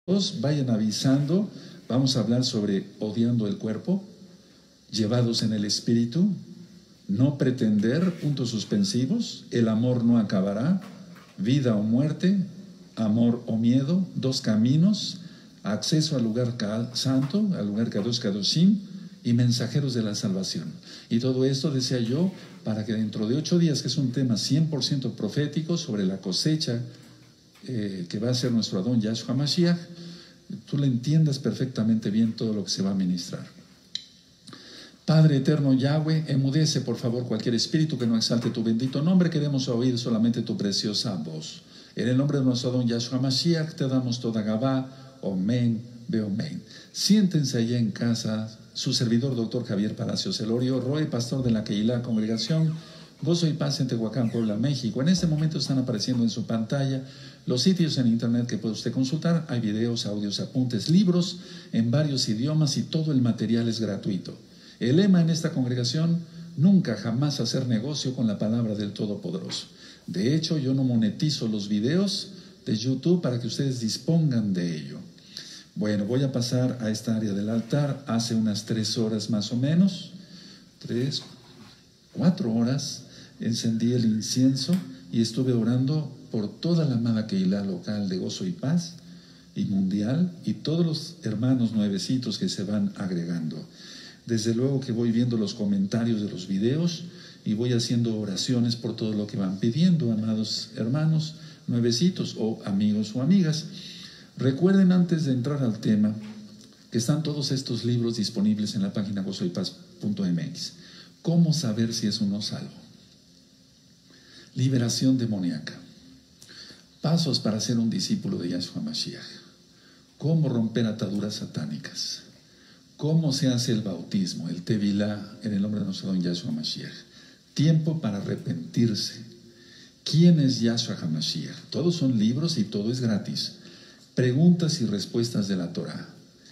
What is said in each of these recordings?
vayan avisando. Vamos a hablar sobre odiando el cuerpo, llevados en el espíritu, no pretender, puntos suspensivos, el amor no acabará, vida o muerte, amor o miedo, dos caminos, acceso al lugar santo, al lugar Kadosh Kadoshim, y mensajeros de la salvación. Y todo esto, decía yo, para que dentro de 8 días, que es un tema 100% profético sobre la cosecha que va a ser nuestro Adón Yahshua Mashiach, tú le entiendas perfectamente bien todo lo que se va a ministrar. Padre eterno Yahweh, emudece por favor cualquier espíritu que no exalte tu bendito nombre. Queremos oír solamente tu preciosa voz. En el nombre de nuestro Adón Yahshua Mashiach te damos toda Gabá, Omen, Beomen. Siéntense allá en casa, su servidor doctor Javier Palacios Elorio, Roy, pastor de la Keilah Congregación Gozo y Paz en Tehuacán, Puebla, México. En este momento están apareciendo en su pantalla los sitios en internet que puede usted consultar. Hay videos, audios, apuntes, libros en varios idiomas y todo el material es gratuito. El lema en esta congregación: nunca jamás hacer negocio con la palabra del Todopoderoso. De hecho, yo no monetizo los videos de YouTube para que ustedes dispongan de ello. Bueno, voy a pasar a esta área del altar. Hace unas 3 horas más o menos, 3, 4 horas, encendí el incienso y estuve orando por toda la amada Keilah local de Gozo y Paz y mundial, y todos los hermanos nuevecitos que se van agregando. Desde luego que voy viendo los comentarios de los videos y voy haciendo oraciones por todo lo que van pidiendo, amados hermanos nuevecitos o amigos o amigas. Recuerden, antes de entrar al tema, que están todos estos libros disponibles en la página gozoypaz.mx. ¿Cómo saber si es uno salvo? Liberación demoníaca. Pasos para ser un discípulo de Yahshua Mashiach. Cómo romper ataduras satánicas. Cómo se hace el bautismo, el Tevilá, en el nombre de nuestro don Yahshua Mashiach. Tiempo para arrepentirse. ¿Quién es Yahshua HaMashiach? Todos son libros y todo es gratis. Preguntas y respuestas de la Torah.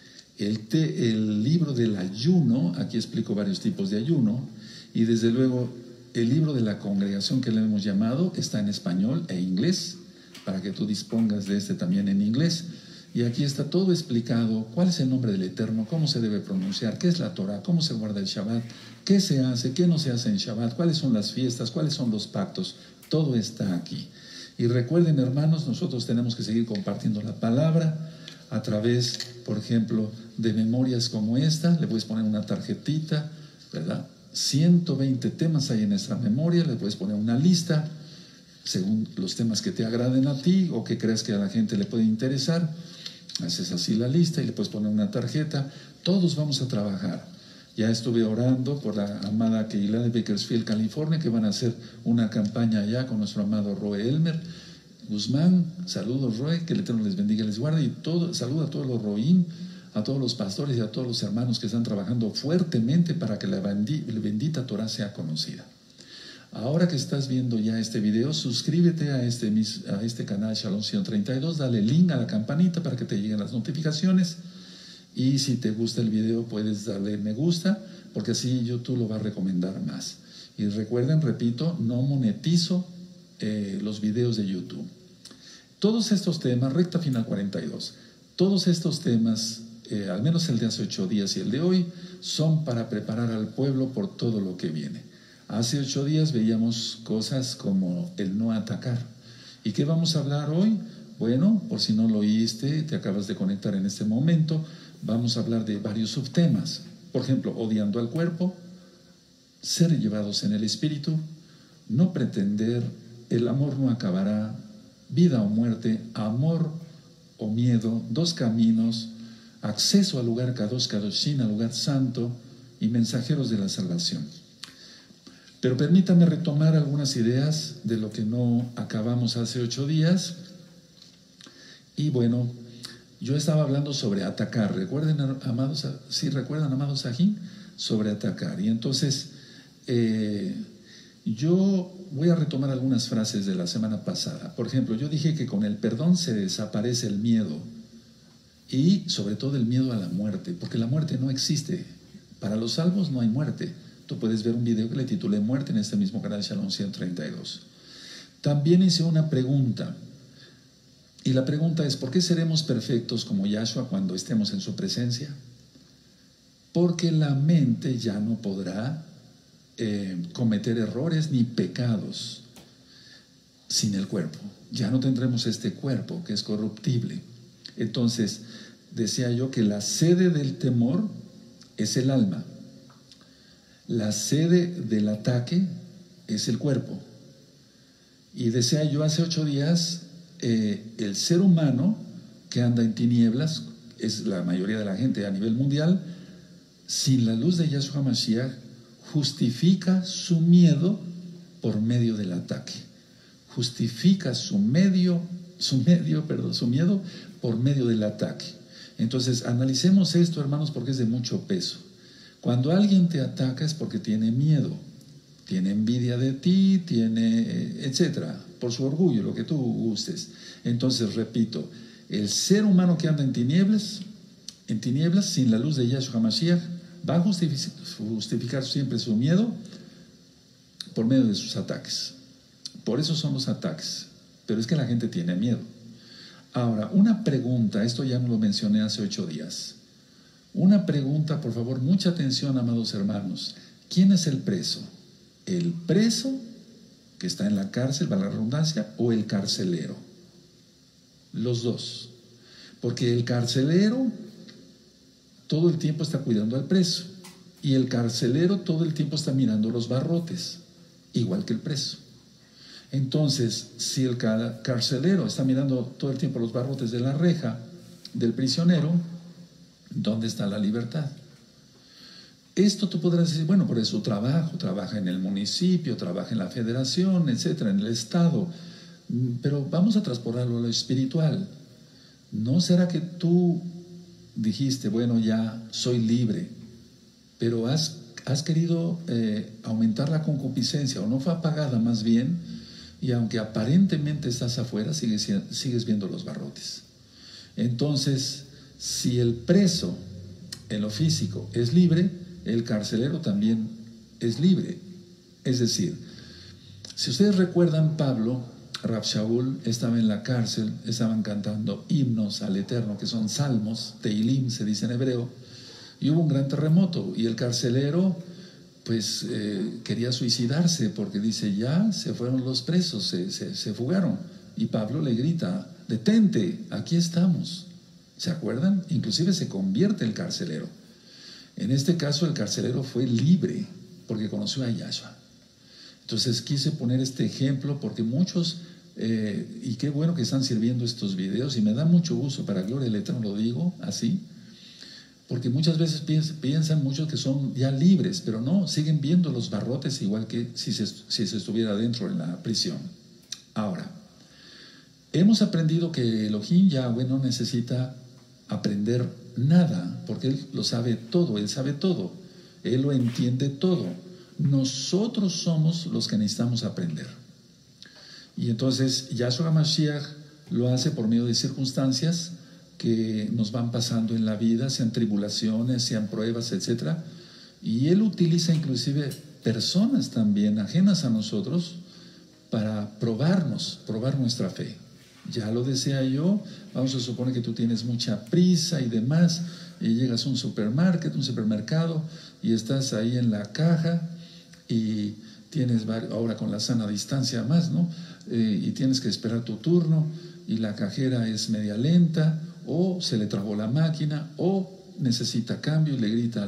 El libro del ayuno, aquí explico varios tipos de ayuno, y desde luego el libro de la congregación que le hemos llamado está en español e inglés, para que tú dispongas de este también en inglés. Y aquí está todo explicado: cuál es el nombre del Eterno, cómo se debe pronunciar, qué es la Torah, cómo se guarda el Shabbat, qué se hace, qué no se hace en Shabbat, cuáles son las fiestas, cuáles son los pactos. Todo está aquí. Y recuerden, hermanos, nosotros tenemos que seguir compartiendo la palabra a través, por ejemplo, de memorias como esta. Le puedes poner una tarjetita, ¿verdad? 120 temas hay en nuestra memoria. Le puedes poner una lista según los temas que te agraden a ti o que creas que a la gente le puede interesar. Haces así la lista y le puedes poner una tarjeta. Todos vamos a trabajar. Ya estuve orando por la amada Keilah de Bakersfield, California, que van a hacer una campaña allá con nuestro amado Roe Elmer Guzmán. Saludos, Roe, que el Eterno les bendiga y les guarde. Y saludo a todos los Roim, a todos los pastores y a todos los hermanos que están trabajando fuertemente para que la bendita Torah sea conocida. Ahora que estás viendo ya este video, suscríbete a este canal Shalom 132, dale link a la campanita para que te lleguen las notificaciones. Y si te gusta el video, puedes darle me gusta, porque así YouTube lo va a recomendar más. Y recuerden, repito, no monetizo los videos de YouTube. Todos estos temas, recta final 42, todos estos temas, al menos el de hace 8 días y el de hoy, son para preparar al pueblo por todo lo que viene. Hace 8 días veíamos cosas como el no atacar. ¿Y qué vamos a hablar hoy? Bueno, por si no lo oíste, te acabas de conectar en este momento, vamos a hablar de varios subtemas. Por ejemplo, odiando al cuerpo, ser llevados en el espíritu, no pretender, el amor no acabará, vida o muerte, amor o miedo, dos caminos, acceso al lugar Kadosh Kadoshim, al lugar santo, y mensajeros de la salvación. Pero permítame retomar algunas ideas de lo que no acabamos hace 8 días. Y bueno, yo estaba hablando sobre atacar. ¿Recuerdan, amados? ¿Sí recuerdan, amados Sajín? Sobre atacar. Y entonces, yo voy a retomar algunas frases de la semana pasada. Por ejemplo, yo dije que con el perdón se desaparece el miedo. Y sobre todo el miedo a la muerte, porque la muerte no existe. Para los salvos no hay muerte. Tú puedes ver un video que le titulé Muerte en este mismo canal Shalom 132. También hice una pregunta. Y la pregunta es, ¿por qué seremos perfectos como Yahshua cuando estemos en su presencia? Porque la mente ya no podrá cometer errores ni pecados sin el cuerpo. Ya no tendremos este cuerpo que es corruptible. Entonces, decía yo que la sede del temor es el alma. La sede del ataque es el cuerpo. Y decía yo hace 8 días, el ser humano que anda en tinieblas, es la mayoría de la gente a nivel mundial, sin la luz de Yahshua Mashiach, justifica su miedo por medio del ataque. Justifica su miedo por medio del ataque. Entonces, analicemos esto, hermanos, porque es de mucho peso. Cuando alguien te ataca es porque tiene miedo, tiene envidia de ti, tiene, etcétera, por su orgullo, lo que tú gustes. Entonces, repito, el ser humano que anda en tinieblas, sin la luz de Yahshua Mashiach, va a justificar siempre su miedo por medio de sus ataques. Por eso son los ataques. Pero es que la gente tiene miedo. Ahora, una pregunta, esto ya no lo mencioné hace 8 días. Una pregunta, por favor, mucha atención, amados hermanos. ¿Quién es el preso? ¿El preso que está en la cárcel, valga la redundancia, o el carcelero? Los dos. Porque el carcelero todo el tiempo está cuidando al preso y el carcelero todo el tiempo está mirando los barrotes, igual que el preso. Entonces, si el carcelero está mirando todo el tiempo los barrotes de la reja del prisionero, ¿dónde está la libertad? Esto tú podrás decir, bueno, por su trabajo, trabaja en el municipio, trabaja en la federación, etcétera, en el estado, pero vamos a transportarlo a lo espiritual. ¿No será que tú dijiste, bueno, ya soy libre, pero has querido aumentar la concupiscencia, o no fue apagada más bien, y aunque aparentemente estás afuera, sigues viendo los barrotes? Entonces, si el preso en lo físico es libre, el carcelero también es libre. Es decir, si ustedes recuerdan, Pablo, Rab Shaul estaba en la cárcel, estaban cantando himnos al Eterno, que son salmos, Teilim se dice en hebreo, y hubo un gran terremoto, y el carcelero pues quería suicidarse, porque dice, ya se fueron los presos, se fugaron, y Pablo le grita, detente, aquí estamos. ¿Se acuerdan? Inclusive se convierte el carcelero. En este caso el carcelero fue libre, porque conoció a Yahshua. Entonces quise poner este ejemplo porque muchos, y qué bueno que están sirviendo estos videos, y me da mucho gusto, para gloria del Eterno lo digo así, porque muchas veces piensan muchos que son ya libres, pero no, siguen viendo los barrotes igual que si se estuviera dentro en la prisión. Ahora, hemos aprendido que Elohim Yahweh no necesita aprender nada, porque Él lo sabe todo, Él sabe todo, Él lo entiende todo. Nosotros somos los que necesitamos aprender. Y entonces Yahshua Mashiach lo hace por medio de circunstancias que nos van pasando en la vida, sean tribulaciones, sean pruebas, etc. Y Él utiliza inclusive personas también ajenas a nosotros para probar nuestra fe. Ya lo decía yo, vamos a suponer que tú tienes mucha prisa y demás, y llegas a un supermercado, y estás ahí en la caja, y tienes, ahora con la sana distancia más, ¿no? Y tienes que esperar tu turno, y la cajera es media lenta, o se le trabó la máquina, o necesita cambio, y le grita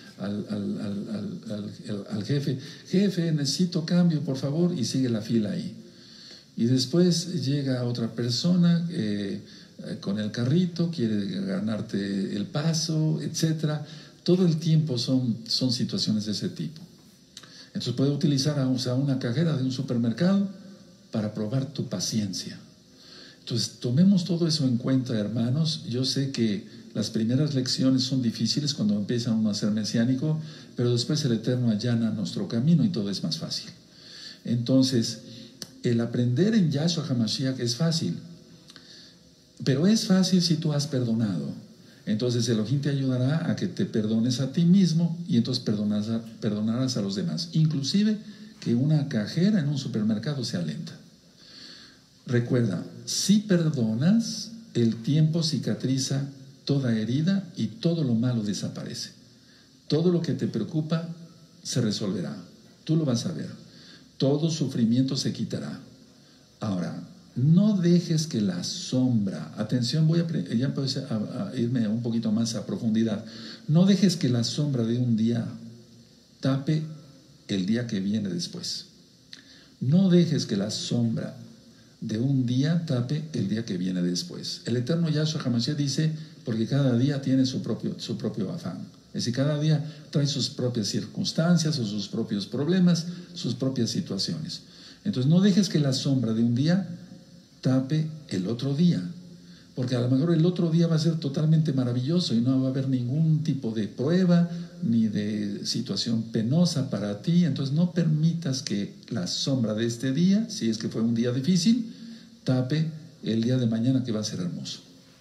al jefe, necesito cambio, por favor, y sigue la fila ahí. Y después llega otra persona con el carrito, quiere ganarte el paso, etcétera. Todo el tiempo son situaciones de ese tipo. Entonces puede utilizar a una cajera de un supermercado para probar tu paciencia. Entonces tomemos todo eso en cuenta, hermanos. Yo sé que las primeras lecciones son difíciles cuando empieza uno a ser mesiánico, pero después el Eterno allana nuestro camino y todo es más fácil. Entonces, el aprender en Yahshua HaMashiach es fácil, pero es fácil si tú has perdonado. Entonces Elohim te ayudará a que te perdones a ti mismo, y entonces perdonarás a los demás, inclusive que una cajera en un supermercado sea lenta. Recuerda, si perdonas, el tiempo cicatriza toda herida y todo lo malo desaparece. Todo lo que te preocupa se resolverá. Tú lo vas a ver. Todo sufrimiento se quitará. Ahora, no dejes que la sombra, atención, ya empecé a irme un poquito más a profundidad. No dejes que la sombra de un día tape el día que viene después. No dejes que la sombra de un día tape el día que viene después. El eterno Yahshua HaMashiach dice, porque cada día tiene su propio afán. Es decir, cada día trae sus propias circunstancias o sus propios problemas, sus propias situaciones. Entonces no dejes que la sombra de un día tape el otro día, porque a lo mejor el otro día va a ser totalmente maravilloso y no va a haber ningún tipo de prueba ni de situación penosa para ti. Entonces no permitas que la sombra de este día, si es que fue un día difícil, tape el día de mañana que va a ser hermoso.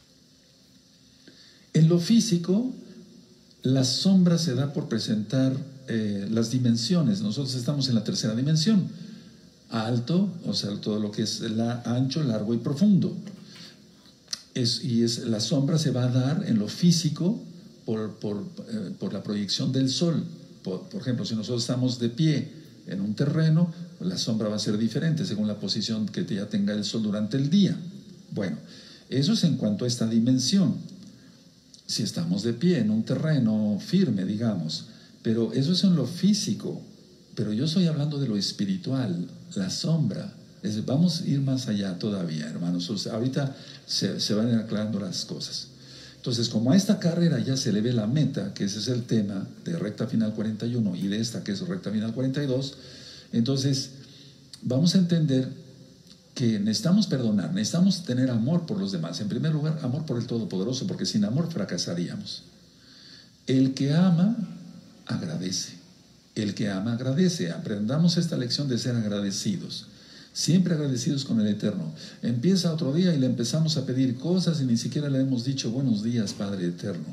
En lo físico, la sombra se da por presentar las dimensiones. Nosotros estamos en la tercera dimensión, alto, o sea, todo lo que es ancho, largo y profundo. La sombra se va a dar en lo físico por la proyección del sol. Por ejemplo, si nosotros estamos de pie en un terreno, la sombra va a ser diferente según la posición que ya tenga el sol durante el día. Bueno, eso es en cuanto a esta dimensión. Si estamos de pie en un terreno firme, digamos, pero eso es en lo físico. Pero yo estoy hablando de lo espiritual, la sombra. Vamos a ir más allá todavía, hermanos. O sea, ahorita se van aclarando las cosas. Entonces, como a esta carrera ya se le ve la meta, que ese es el tema de recta final 41 y de esta que es recta final 42, entonces vamos a entender que necesitamos perdonar, necesitamos tener amor por los demás. En primer lugar, amor por el Todopoderoso, porque sin amor fracasaríamos. El que ama, agradece. El que ama, agradece. Aprendamos esta lección de ser agradecidos. Siempre agradecidos con el Eterno. Empieza otro día y le empezamos a pedir cosas y ni siquiera le hemos dicho buenos días, Padre Eterno.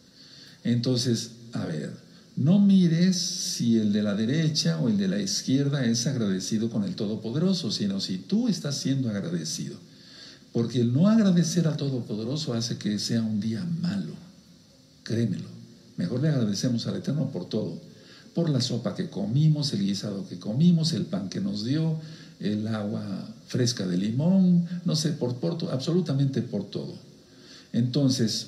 Entonces, a ver, no mires si el de la derecha o el de la izquierda es agradecido con el Todopoderoso, sino si tú estás siendo agradecido. Porque el no agradecer al Todopoderoso hace que sea un día malo. Créemelo. Mejor le agradecemos al Eterno por todo. Por la sopa que comimos, el guisado que comimos, el pan que nos dio, el agua fresca de limón, no sé, absolutamente por todo. Entonces,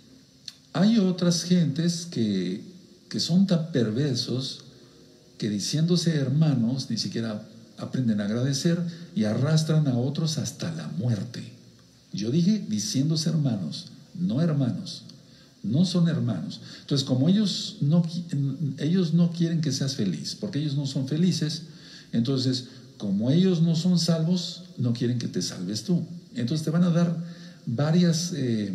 hay otras gentes que son tan perversos que diciéndose hermanos ni siquiera aprenden a agradecer y arrastran a otros hasta la muerte. Yo dije diciéndose hermanos, no hermanos. No son hermanos. Entonces, como ellos no quieren que seas feliz, porque ellos no son felices, entonces, como ellos no son salvos, no quieren que te salves tú. Entonces te van a dar varias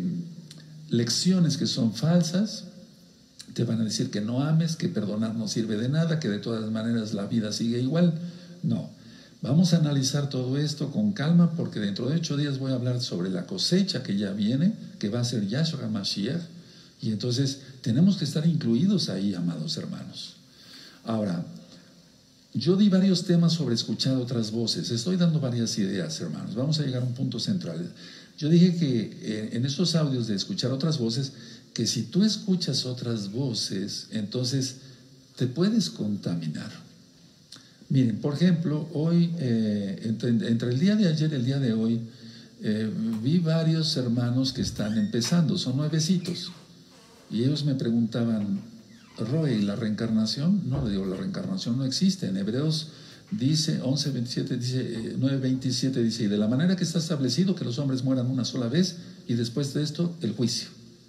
lecciones que son falsas. Te van a decir que no ames, que perdonar no sirve de nada, que de todas maneras la vida sigue igual. No. Vamos a analizar todo esto con calma, porque dentro de 8 días voy a hablar sobre la cosecha que ya viene, que va a ser Yahshua HaMashiach. Y entonces tenemos que estar incluidos ahí, amados hermanos. Ahora, yo di varios temas sobre escuchar otras voces. Estoy dando varias ideas, hermanos. Vamos a llegar a un punto central. Yo dije que en estos audios de escuchar otras voces, que si tú escuchas otras voces, entonces te puedes contaminar. Miren, por ejemplo, hoy, entre el día de ayer y el día de hoy, vi varios hermanos que están empezando, son nuevecitos. Y ellos me preguntaban, Roe, ¿y la reencarnación? No, digo, la reencarnación no existe. En Hebreos dice, 11:27, dice, 9:27, dice, y de la manera que está establecido que los hombres mueran una sola vez, y después de esto, el juicio.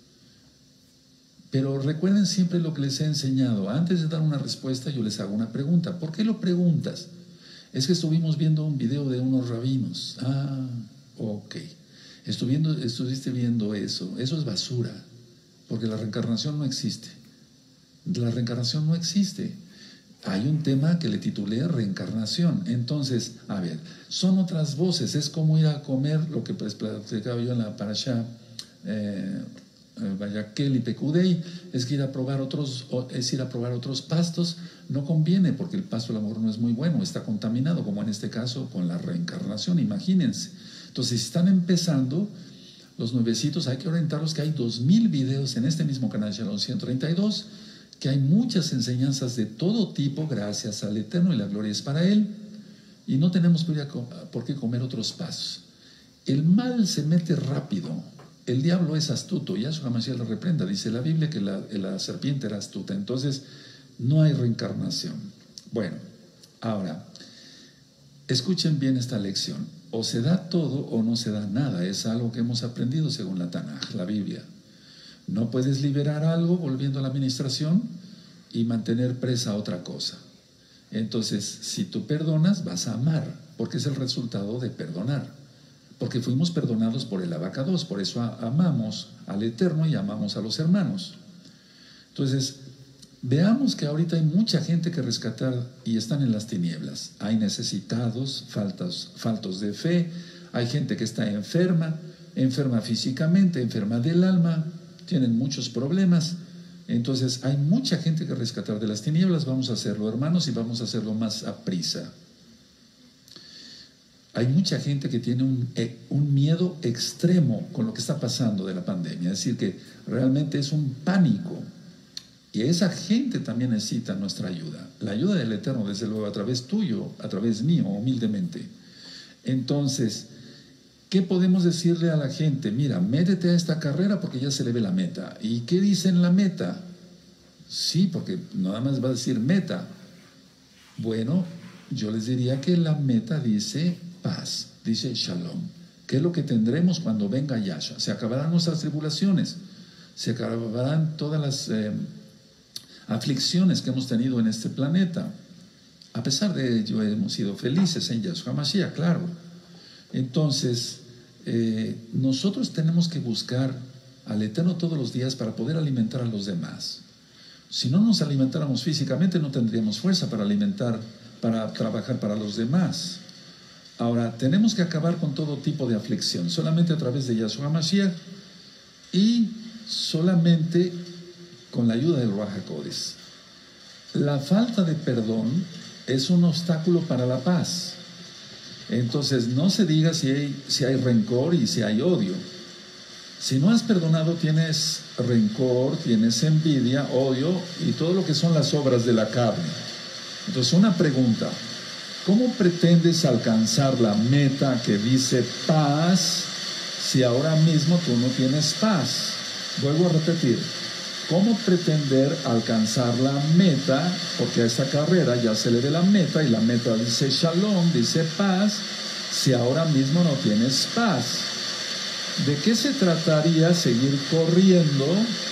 Pero recuerden siempre lo que les he enseñado. Antes de dar una respuesta, yo les hago una pregunta. ¿Por qué lo preguntas? Es que estuvimos viendo un video de unos rabinos. Ah, ok. Estuviste viendo eso. Eso es basura. Porque la reencarnación no existe. La reencarnación no existe. Hay un tema que le titulé reencarnación. Entonces, a ver, son otras voces. Es como ir a comer lo que platicaba yo en la parashá vaya Kelly Pecudei, es que ir a probar otros pastos no conviene porque el pasto a lo mejor no es muy bueno, está contaminado, como en este caso con la reencarnación, imagínense. Entonces, si están empezando, los nuevecitos hay que orientarlos que hay 2000 videos en este mismo canal Shalom 132, que hay muchas enseñanzas de todo tipo, gracias al Eterno, y la gloria es para Él, y no tenemos por qué comer otros pastos. El mal se mete rápido, el diablo es astuto, Yahshua HaMashiach le reprenda, dice la Biblia que la serpiente era astuta, entonces no hay reencarnación. Bueno, ahora, escuchen bien esta lección, o se da todo o no se da nada, es algo que hemos aprendido según la Tanaj, la Biblia. No puedes liberar algo volviendo a la administración y mantener presa a otra cosa. Entonces, si tú perdonas, vas a amar, porque es el resultado de perdonar. Porque fuimos perdonados por el abacados, por eso amamos al Eterno y amamos a los hermanos. Entonces, veamos que ahorita hay mucha gente que rescatar y están en las tinieblas. Hay necesitados, faltos de fe, hay gente que está enferma físicamente, enferma del alma, tienen muchos problemas. Entonces, hay mucha gente que rescatar de las tinieblas. Vamos a hacerlo, hermanos, y vamos a hacerlo más a prisa. Hay mucha gente que tiene un miedo extremo con lo que está pasando de la pandemia. Es decir, que realmente es un pánico. Y esa gente también necesita nuestra ayuda. La ayuda del Eterno, desde luego, a través tuyo, a través mío, humildemente. Entonces, ¿qué podemos decirle a la gente? Mira, métete a esta carrera porque ya se le ve la meta. ¿Y qué dice en la meta? Sí, porque nada más va a decir meta. Bueno, yo les diría que la meta dice paz, dice Shalom. ¿Qué es lo que tendremos cuando venga Yahshua? Se acabarán nuestras tribulaciones, se acabarán todas las aflicciones que hemos tenido en este planeta. A pesar de ello, hemos sido felices en Yahshua Mashiach, claro. Entonces, nosotros tenemos que buscar al Eterno todos los días para poder alimentar a los demás. Si no nos alimentáramos físicamente, no tendríamos fuerza para trabajar para los demás. Ahora, tenemos que acabar con todo tipo de aflicción, solamente a través de Yahshua Mashiach y solamente con la ayuda del Ruach HaKodesh. La falta de perdón es un obstáculo para la paz. Entonces, no se diga si hay rencor y si hay odio. Si no has perdonado, tienes rencor, tienes envidia, odio y todo lo que son las obras de la carne. Entonces, una pregunta: ¿cómo pretendes alcanzar la meta que dice paz si ahora mismo tú no tienes paz? Vuelvo a repetir, ¿cómo pretender alcanzar la meta? Porque a esta carrera ya se le ve la meta y la meta dice Shalom, dice paz, si ahora mismo no tienes paz. ¿De qué se trataría seguir corriendo?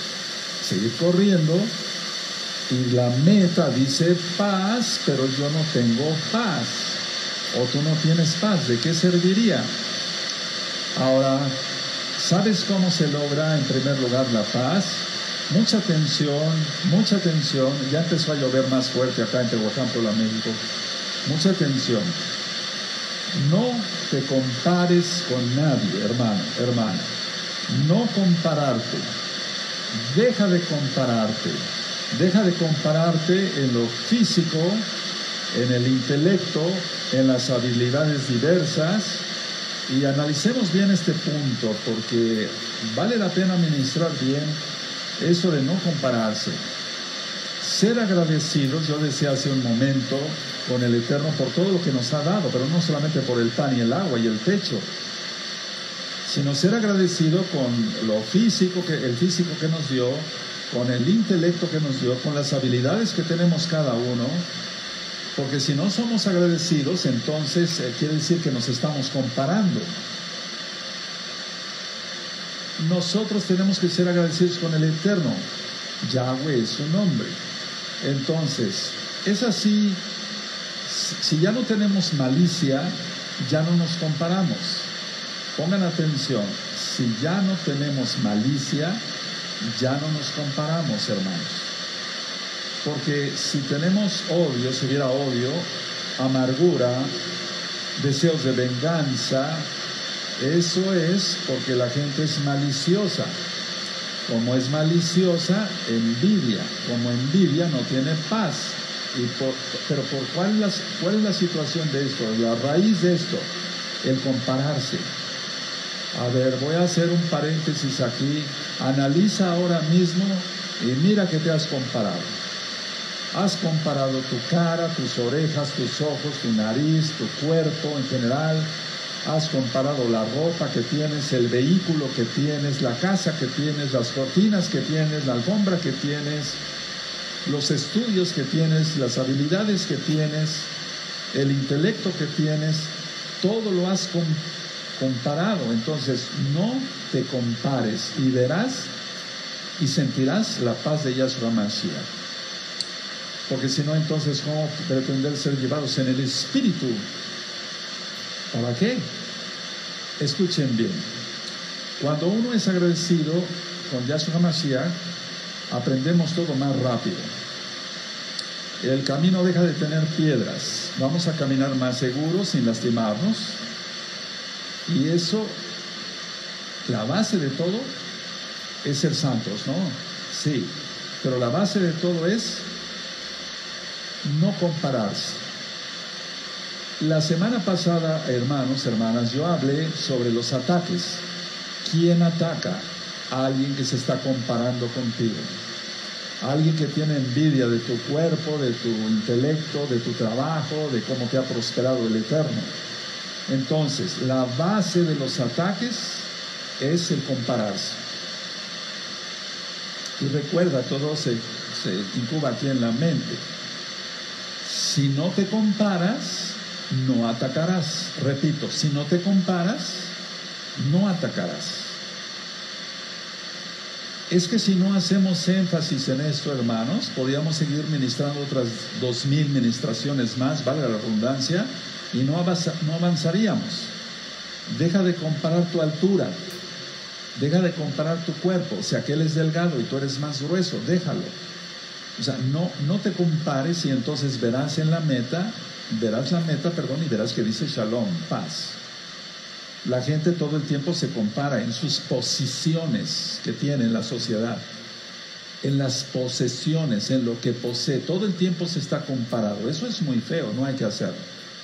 Y la meta dice paz, pero yo no tengo paz. O tú no tienes paz, ¿de qué serviría? Ahora, ¿sabes cómo se logra en primer lugar la paz? Mucha atención. Ya empezó a llover más fuerte acá en Tehuacán, Puebla, México. Mucha atención. No te compares con nadie, hermano, hermana. No compararte. Deja de compararte. Deja de compararte en lo físico, en el intelecto, en las habilidades diversas. Y analicemos bien este punto, porque vale la pena ministrar bien eso de no compararse. Ser agradecidos, yo decía hace un momento, con el Eterno por todo lo que nos ha dado, pero no solamente por el pan y el agua y el techo, sino ser agradecido con lo físico, el físico que nos dio, con el intelecto que nos dio, con las habilidades que tenemos cada uno, porque si no somos agradecidos, entonces quiere decir que nos estamos comparando. Nosotros tenemos que ser agradecidos con el Eterno. Yahweh es su nombre. Entonces, es así. Si ya no tenemos malicia, ya no nos comparamos. Pongan atención. Si ya no tenemos malicia, ya no nos comparamos, hermanos. Porque si tenemos odio, si hubiera odio, amargura, deseos de venganza, eso es porque la gente es maliciosa. Como es maliciosa, envidia. Como envidia, no tiene paz. Pero ¿cuál es la situación de esto? La raíz de esto, el compararse. A ver, voy a hacer un paréntesis aquí. Analiza ahora mismo y mira que te has comparado. Has comparado tu cara, tus orejas, tus ojos, tu nariz, tu cuerpo en general. Has comparado la ropa que tienes, el vehículo que tienes, la casa que tienes, las cortinas que tienes, la alfombra que tienes, los estudios que tienes, las habilidades que tienes, el intelecto que tienes. Todo lo has comparado. Entonces, no te compares y verás y sentirás la paz de Yahshua Mashiach. Porque si no, entonces, ¿cómo pretender ser llevados en el espíritu? ¿Para qué? Escuchen bien. Cuando uno es agradecido con Yahshua Mashiach, aprendemos todo más rápido. El camino deja de tener piedras. Vamos a caminar más seguros, sin lastimarnos. Y eso, la base de todo es ser santos, ¿no? Sí, pero la base de todo es no compararse. La semana pasada, hermanos, hermanas, yo hablé sobre los ataques. ¿Quién ataca? A alguien que se está comparando contigo. Alguien que tiene envidia de tu cuerpo, de tu intelecto, de tu trabajo, de cómo te ha prosperado el Eterno. Entonces, la base de los ataques es el compararse. Y recuerda, todo se incuba aquí en la mente. Si no te comparas, no atacarás. Repito, si no te comparas, no atacarás. Es que si no hacemos énfasis en esto, hermanos, podríamos seguir ministrando otras 2000 ministraciones más, valga la redundancia, y no avanzaríamos. Deja de comparar tu altura, deja de comparar tu cuerpo. Si aquel es delgado y tú eres más grueso, déjalo. O sea, no te compares y entonces verás la meta, y verás que dice Shalom, paz. La gente todo el tiempo se compara en sus posiciones que tiene en la sociedad, en las posesiones, en lo que posee. Todo el tiempo se está comparado. Eso es muy feo, no hay que hacerlo.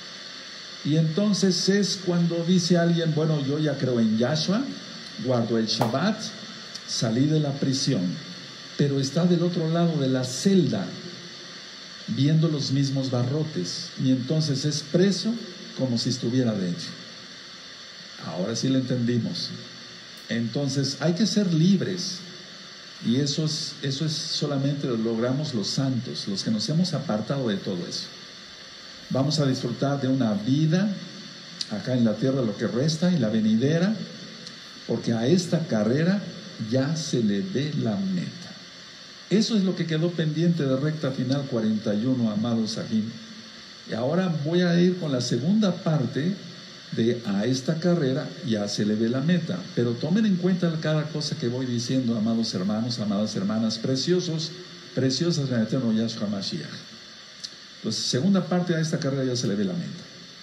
Y entonces es cuando dice alguien, bueno, yo ya creo en Yahshua, guardo el Shabbat, salí de la prisión, pero está del otro lado de la celda, viendo los mismos barrotes, y entonces es preso como si estuviera dentro. Ahora sí lo entendimos. Entonces hay que ser libres, y eso es solamente lo logramos los santos, los que nos hemos apartado de todo eso. Vamos a disfrutar de una vida acá en la tierra, lo que resta, y la venidera, porque a esta carrera ya se le ve la meta. Eso es lo que quedó pendiente de recta final 41, amados Sahim. Y ahora voy a ir con la segunda parte de a esta carrera ya se le ve la meta. Pero tomen en cuenta cada cosa que voy diciendo, amados hermanos, amadas hermanas, preciosas en el eterno Yahshua Mashiach. Entonces, segunda parte, a esta carrera ya se le ve la meta.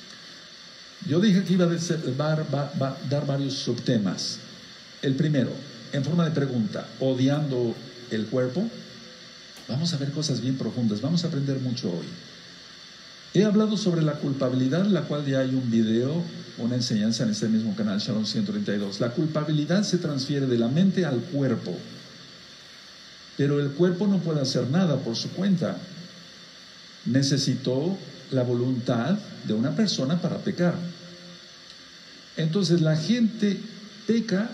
Yo dije que iba a dar varios subtemas. El primero, en forma de pregunta, odiando el cuerpo. Vamos a ver cosas bien profundas, vamos a aprender mucho hoy. He hablado sobre la culpabilidad, la cual ya hay un video, una enseñanza en este mismo canal, Shalom 132. La culpabilidad se transfiere de la mente al cuerpo, pero el cuerpo no puede hacer nada por su cuenta. Necesitó la voluntad de una persona para pecar. Entonces la gente peca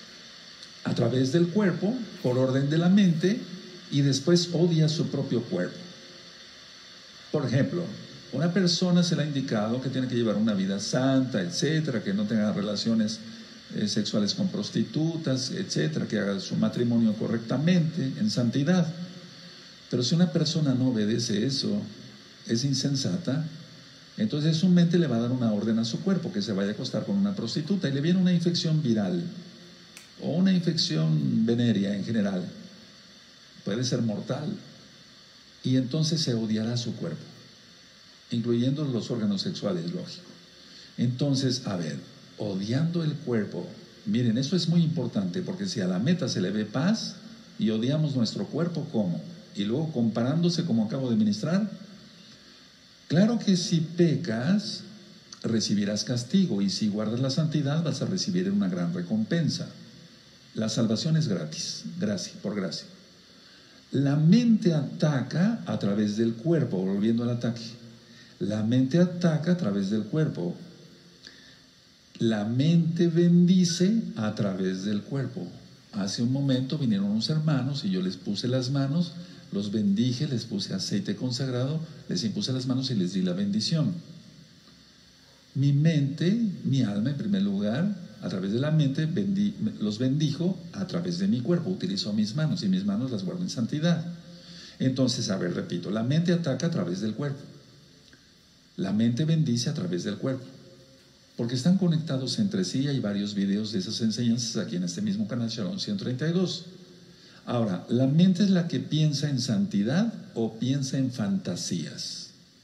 a través del cuerpo, por orden de la mente, y después odia su propio cuerpo. Por ejemplo, una persona se le ha indicado que tiene que llevar una vida santa, etcétera, que no tenga relaciones sexuales con prostitutas, etcétera, que haga su matrimonio correctamente, en santidad. Pero si una persona no obedece eso, es insensata, entonces su mente le va a dar una orden a su cuerpo, que se vaya a acostar con una prostituta, y le viene una infección viral o una infección venérea en general, puede ser mortal, y entonces se odiará su cuerpo, incluyendo los órganos sexuales, lógico. Entonces, a ver, odiando el cuerpo, Miren, eso es muy importante, porque si a la meta se le ve paz y odiamos nuestro cuerpo, ¿cómo? Y luego comparándose, como acabo de ministrar, claro que si pecas, recibirás castigo, y si guardas la santidad, vas a recibir una gran recompensa. La salvación es gratis, por gracia. La mente ataca a través del cuerpo, volviendo al ataque. La mente ataca a través del cuerpo. La mente bendice a través del cuerpo. Hace un momento vinieron unos hermanos y yo les puse las manos, los bendije, les puse aceite consagrado, les impuse las manos y les di la bendición. Mi mente, mi alma en primer lugar, a través de la mente los bendijo a través de mi cuerpo, utilizó mis manos y mis manos las guardo en santidad. Entonces, a ver, repito, la mente ataca a través del cuerpo. La mente bendice a través del cuerpo, porque están conectados entre sí. Hay varios videos de esas enseñanzas aquí en este mismo canal, Shalom 132. Ahora, ¿la mente es la que piensa en santidad o piensa en fantasías?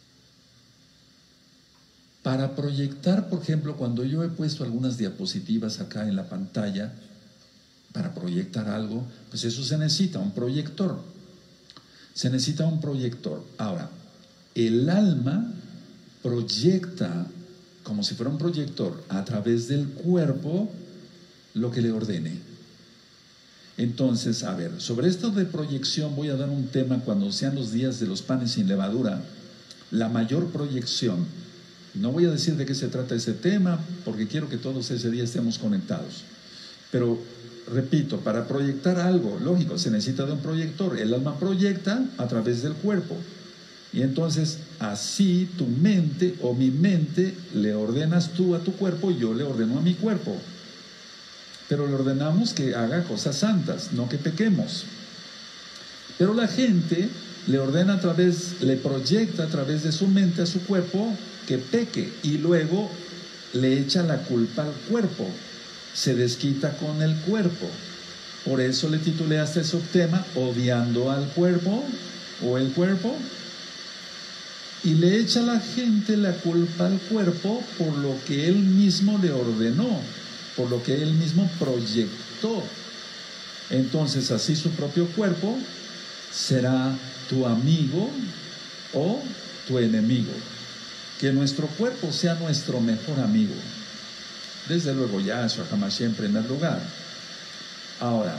Para proyectar, por ejemplo, cuando yo he puesto algunas diapositivas acá en la pantalla, para proyectar algo, pues eso se necesita, un proyector. Se necesita un proyector. Ahora, el alma proyecta, como si fuera un proyector, a través del cuerpo, lo que le ordene. Entonces, a ver, sobre esto de proyección voy a dar un tema cuando sean los días de los panes sin levadura. La mayor proyección. No voy a decir de qué se trata ese tema, porque quiero que todos ese día estemos conectados. Pero, repito, para proyectar algo, lógico, se necesita de un proyector. El alma proyecta a través del cuerpo. Y entonces, así tu mente o mi mente le ordenas tú a tu cuerpo y yo le ordeno a mi cuerpo. Pero le ordenamos que haga cosas santas, no que pequemos. Pero la gente le ordena le proyecta a través de su mente a su cuerpo que peque, y luego le echa la culpa al cuerpo, se desquita con el cuerpo. Por eso le titulé a este subtema odiando al cuerpo o el cuerpo, y le echa a la gente la culpa al cuerpo por lo que él mismo le ordenó, por lo que él mismo proyectó. Entonces así su propio cuerpo será tu amigo o tu enemigo. Que nuestro cuerpo sea nuestro mejor amigo. Desde luego Yahshua HaMashiach en primer lugar. Ahora,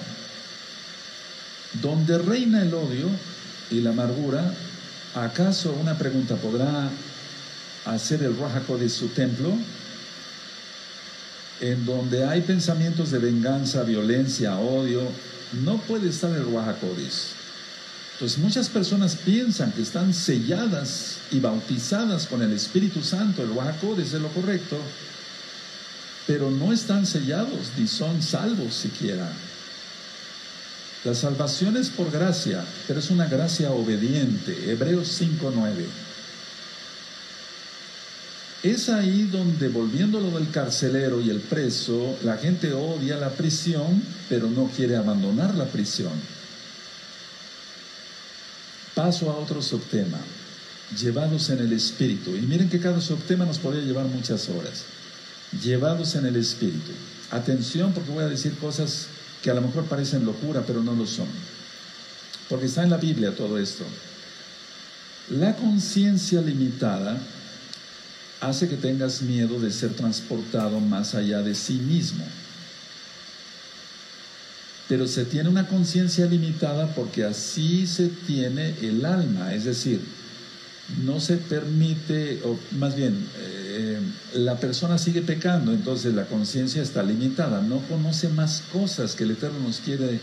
donde reina el odio y la amargura, ¿acaso, una pregunta, podrá hacer el Ruach HaKodesh su templo? En donde hay pensamientos de venganza, violencia, odio, no puede estar el Ruach HaKodesh. Entonces muchas personas piensan que están selladas y bautizadas con el Espíritu Santo, el Ruach HaKodesh es lo correcto, pero no están sellados ni son salvos siquiera. La salvación es por gracia, pero es una gracia obediente. Hebreos 5:9. Es ahí donde, volviéndolo del carcelero y el preso, la gente odia la prisión, pero no quiere abandonar la prisión. Paso a otro subtema, llevados en el Espíritu. Y miren que cada subtema nos podría llevar muchas horas. Llevados en el Espíritu. Atención, porque voy a decir cosas que a lo mejor parecen locura, pero no lo son. Porque está en la Biblia todo esto. La conciencia limitada hace que tengas miedo de ser transportado más allá de sí mismo. Pero se tiene una conciencia limitada porque así se tiene el alma, es decir, no se permite, o más bien, la persona sigue pecando, entonces la conciencia está limitada, no conoce más cosas que el Eterno nos quiere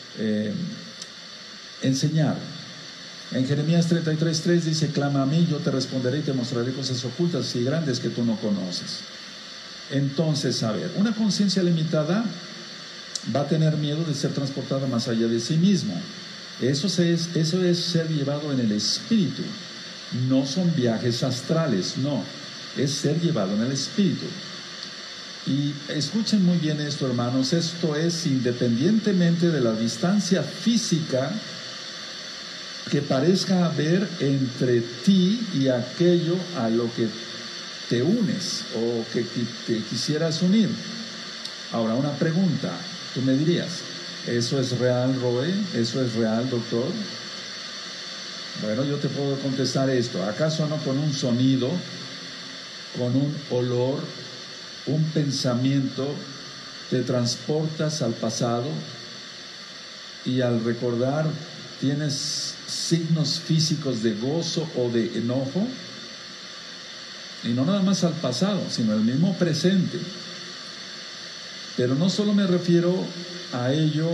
enseñar. En Jeremías 33:3 dice: clama a mí, yo te responderé y te mostraré cosas ocultas y grandes que tú no conoces. Entonces, a ver, una conciencia limitada va a tener miedo de ser transportada más allá de sí mismo. Eso es ser llevado en el Espíritu. No son viajes astrales, no. Es ser llevado en el Espíritu. Y escuchen muy bien esto, hermanos. Esto es independientemente de la distancia física que parezca haber entre ti y aquello a lo que te unes o que te quisieras unir. Ahora, una pregunta. Tú me dirías, ¿eso es real, Roe? ¿Eso es real, doctor? Bueno, yo te puedo contestar esto. ¿Acaso no con un sonido, con un olor, un pensamiento, te transportas al pasado y al recordar tienes signos físicos de gozo o de enojo? Y no nada más al pasado, sino al mismo presente. Pero no solo me refiero a ello,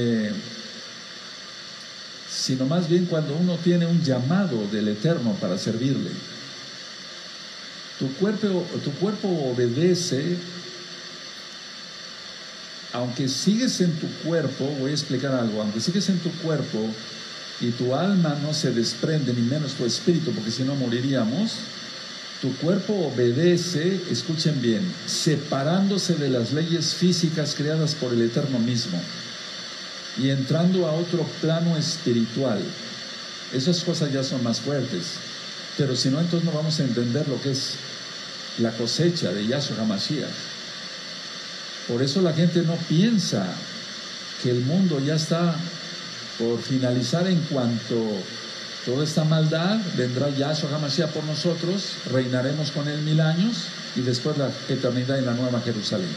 sino más bien cuando uno tiene un llamado del Eterno para servirle. Tu cuerpo obedece, aunque sigues en tu cuerpo. Voy a explicar algo. Aunque sigues en tu cuerpo y tu alma no se desprende, ni menos tu espíritu, porque si no moriríamos, tu cuerpo obedece, escuchen bien, separándose de las leyes físicas creadas por el Eterno mismo y entrando a otro plano espiritual. Esas cosas ya son más fuertes, pero si no, entonces no vamos a entender lo que es la cosecha de Yahshua HaMashiach. Por eso la gente no piensa que el mundo ya está por finalizar. En cuanto toda esta maldad, vendrá Yahshua HaMashiach por nosotros, reinaremos con él 1000 años y después la eternidad en la Nueva Jerusalén.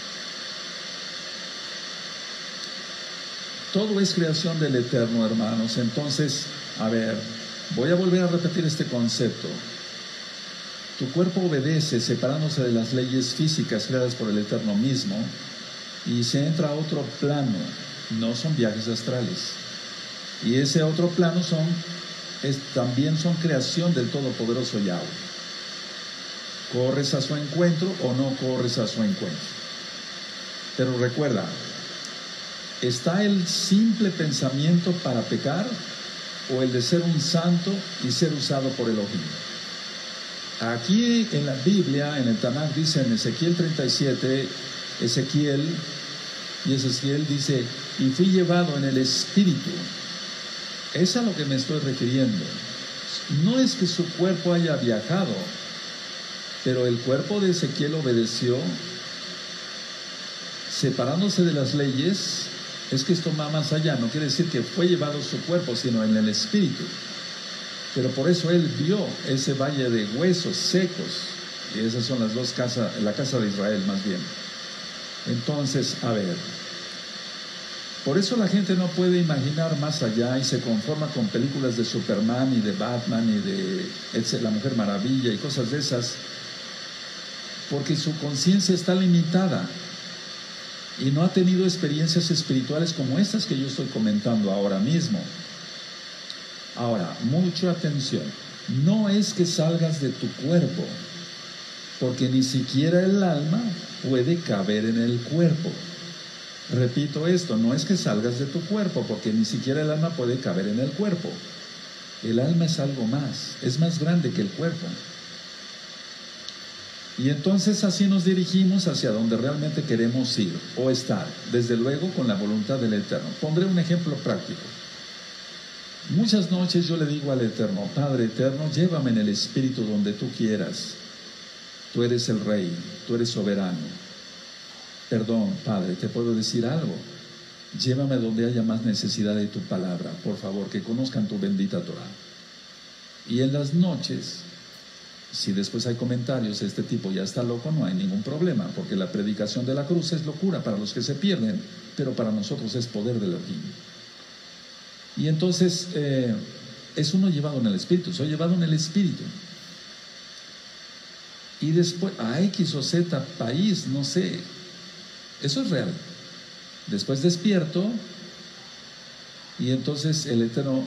Todo es creación del Eterno, hermanos. Entonces, a ver, voy a volver a repetir este concepto. Tu cuerpo obedece separándose de las leyes físicas creadas por el Eterno mismo y se entra a otro plano. No son viajes astrales. Y ese otro plano también son creación del Todopoderoso Yahweh. ¿Corres a su encuentro o no corres a su encuentro? Pero recuerda, ¿está el simple pensamiento para pecar o el de ser un santo y ser usado por Elohim? Aquí en la Biblia, en el Tanaj, dice en Ezequiel 37, Ezequiel dice, y fui llevado en el espíritu. Es a lo que me estoy refiriendo. No es que su cuerpo haya viajado, pero el cuerpo de Ezequiel obedeció, separándose de las leyes. Es que esto va más allá, no quiere decir que fue llevado su cuerpo, sino en el espíritu. Pero por eso él vio ese valle de huesos secos, y esas son las dos casas, la casa de Israel más bien. Entonces, a ver, por eso la gente no puede imaginar más allá y se conforma con películas de Superman y de Batman y de la Mujer Maravilla y cosas de esas, porque su conciencia está limitada y no ha tenido experiencias espirituales como estas que yo estoy comentando ahora mismo. Ahora, mucha atención. No es que salgas de tu cuerpo, porque ni siquiera el alma puede caber en el cuerpo. Repito esto, no es que salgas de tu cuerpo, porque ni siquiera el alma puede caber en el cuerpo. El alma es algo más, es más grande que el cuerpo. Y entonces así nos dirigimos hacia donde realmente queremos ir o estar, desde luego con la voluntad del Eterno. Pondré un ejemplo práctico. Muchas noches yo le digo al Eterno, Padre Eterno, llévame en el Espíritu donde tú quieras. Tú eres el Rey, tú eres soberano. Perdón, Padre, ¿te puedo decir algo? Llévame donde haya más necesidad de tu palabra, por favor, que conozcan tu bendita Torah. Y en las noches, si después hay comentarios, este tipo ya está loco, no hay ningún problema, porque la predicación de la cruz es locura para los que se pierden, pero para nosotros es poder de Elohim. Y entonces es uno llevado en el Espíritu, soy llevado en el Espíritu. Y después, a X o Z país, no sé, eso es real. Después despierto y entonces el Eterno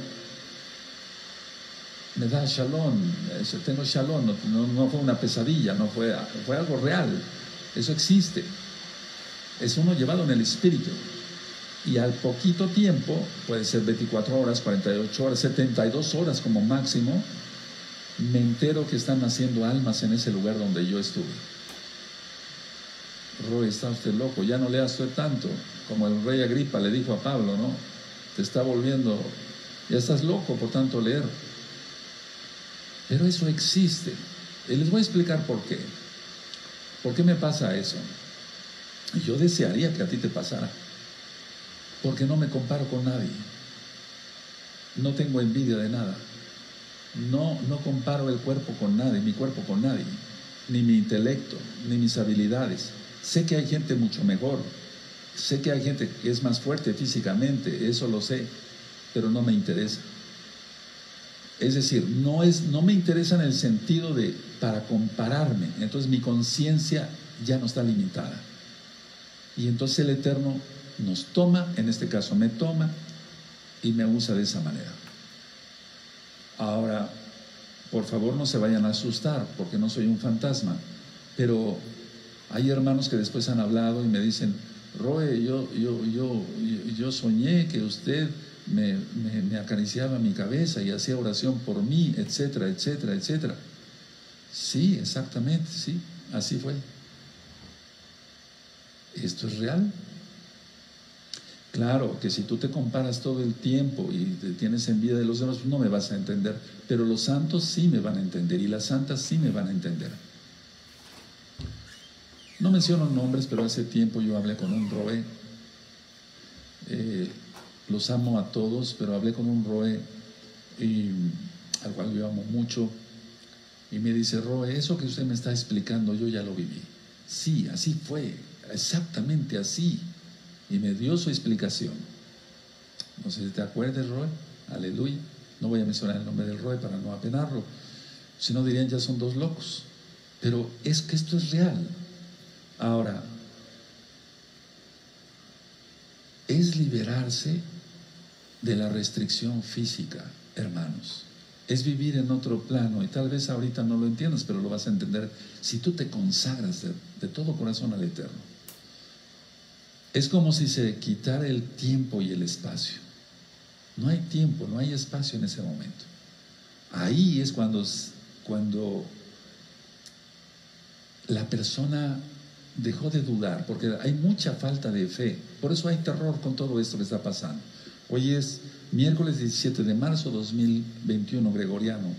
me da shalom, tengo shalom, no fue una pesadilla, fue algo real, eso existe. Es uno llevado en el Espíritu. Y al poquito tiempo, puede ser 24 horas, 48 horas, 72 horas como máximo, me entero que están naciendo almas en ese lugar donde yo estuve. Roy, está usted loco, ya no lea usted tanto, como el rey Agripa le dijo a Pablo, ¿no? Te está volviendo, ya estás loco por tanto leer. Pero eso existe. Y les voy a explicar por qué. ¿Por qué me pasa eso? Y yo desearía que a ti te pasara, porque no me comparo con nadie. No tengo envidia de nada. No comparo el cuerpo con nadie, mi cuerpo con nadie, ni mi intelecto, ni mis habilidades. Sé que hay gente mucho mejor, sé que hay gente que es más fuerte físicamente, eso lo sé, pero no me interesa. Es decir, no me interesa en el sentido de para compararme. Entonces mi conciencia ya no está limitada. Y entonces el Eterno nos toma, en este caso me toma, y me usa de esa manera. Ahora, por favor no se vayan a asustar, porque no soy un fantasma, pero hay hermanos que después han hablado y me dicen: Roe, yo soñé que usted me acariciaba mi cabeza y hacía oración por mí, etcétera, etcétera, etcétera. Sí, exactamente, sí, así fue. ¿Esto es real? Claro que si tú te comparas todo el tiempo y te tienes envidia de los demás, pues no me vas a entender, pero los santos sí me van a entender y las santas sí me van a entender. No menciono nombres, pero hace tiempo yo hablé con un roe. Los amo a todos, pero hablé con un roe al cual yo amo mucho, y me dice: Roe, eso que usted me está explicando yo ya lo viví. Sí, así fue, exactamente así. Y me dio su explicación. No sé si te acuerdas, Roe. Aleluya. No voy a mencionar el nombre del Roe para no apenarlo, si no dirían ya son dos locos. Pero es que esto es real. Ahora, es liberarse de la restricción física, hermanos. Es vivir en otro plano, y tal vez ahorita no lo entiendas, pero lo vas a entender si tú te consagras de todo corazón al Eterno. Es como si se quitara el tiempo y el espacio. No hay tiempo, no hay espacio en ese momento. Ahí es cuando la persona dejó de dudar, porque hay mucha falta de fe. Por eso hay terror con todo esto que está pasando. Hoy es miércoles 17 de marzo 2021 gregoriano.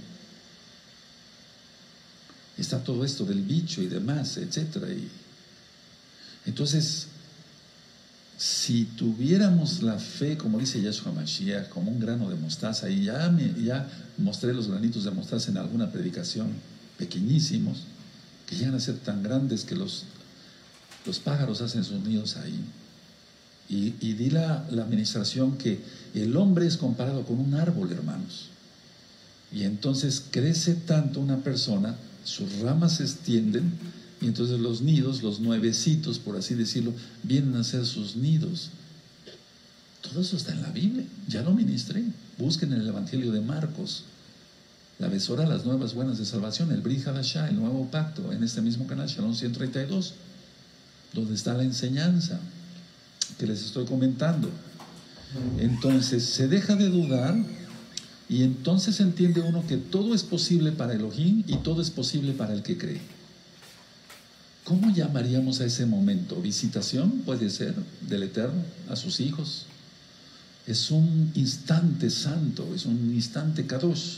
Está todo esto del bicho y demás, etcétera. Y entonces, si tuviéramos la fe, como dice Yahshua Mashiach, como un grano de mostaza, y ya mostré los granitos de mostaza en alguna predicación, pequeñísimos, que llegan a ser tan grandes que los pájaros hacen sus nidos ahí. Y di la administración que el hombre es comparado con un árbol, hermanos. Y entonces crece tanto una persona, sus ramas se extienden, y entonces los nidos, los nuevecitos, por así decirlo, vienen a ser sus nidos. Todo eso está en la Biblia, ya lo ministré. Busquen en el Evangelio de Marcos, la besora, las nuevas buenas de salvación, el Brit Hadashah, el nuevo pacto, en este mismo canal, Shalom 132, donde está la enseñanza que les estoy comentando. Entonces se deja de dudar, y entonces entiende uno que todo es posible para Elohim y todo es posible para el que cree. ¿Cómo llamaríamos a ese momento? ¿Visitación? Puede ser, del Eterno a sus hijos. Es un instante santo, es un instante kadosh.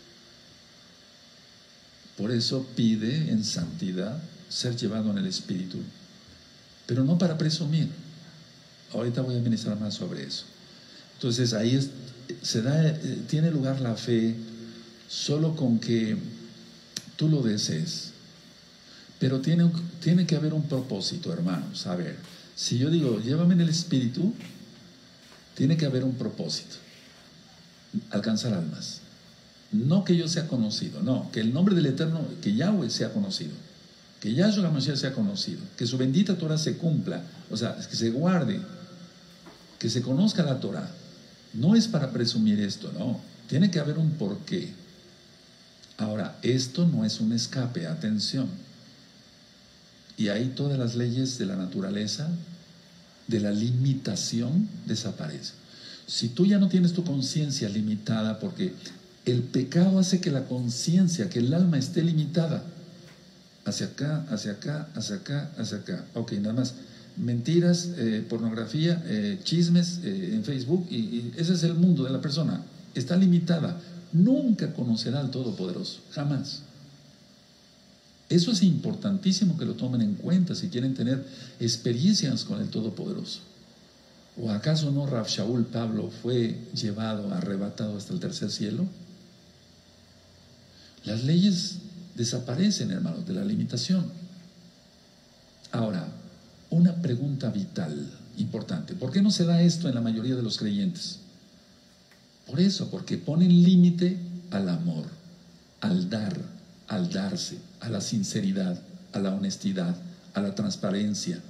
Por eso pide en santidad ser llevado en el Espíritu, pero no para presumir. Ahorita voy a ministrar más sobre eso. Entonces ahí tiene lugar la fe solo con que tú lo desees. Pero tiene que haber un propósito, hermanos. A ver, si yo digo, llévame en el Espíritu, tiene que haber un propósito. Alcanzar almas. No que yo sea conocido, no, que el nombre del Eterno, que Yahweh sea conocido, que Yahshua Mashiach sea conocido, que su bendita Torah se cumpla, o sea, que se guarde, que se conozca la Torah. No es para presumir esto, no, tiene que haber un porqué. Ahora, esto no es un escape, atención. Y ahí todas las leyes de la naturaleza, de la limitación, desaparecen. Si tú ya no tienes tu conciencia limitada, porque el pecado hace que la conciencia, que el alma esté limitada, hacia acá, hacia acá, hacia acá, hacia acá. Ok, nada más. Mentiras, pornografía, chismes en Facebook, y ese es el mundo de la persona. Está limitada. Nunca conocerá al Todopoderoso, jamás. Eso es importantísimo que lo tomen en cuenta si quieren tener experiencias con el Todopoderoso. ¿O acaso no Rav Shaul Pablo fue llevado, arrebatado hasta el tercer cielo? Las leyes desaparecen, hermanos, de la limitación. Ahora, una pregunta vital, importante. ¿Por qué no se da esto en la mayoría de los creyentes? Por eso, porque ponen límite al amor, al dar, al darse, a la sinceridad, a la honestidad, a la transparencia.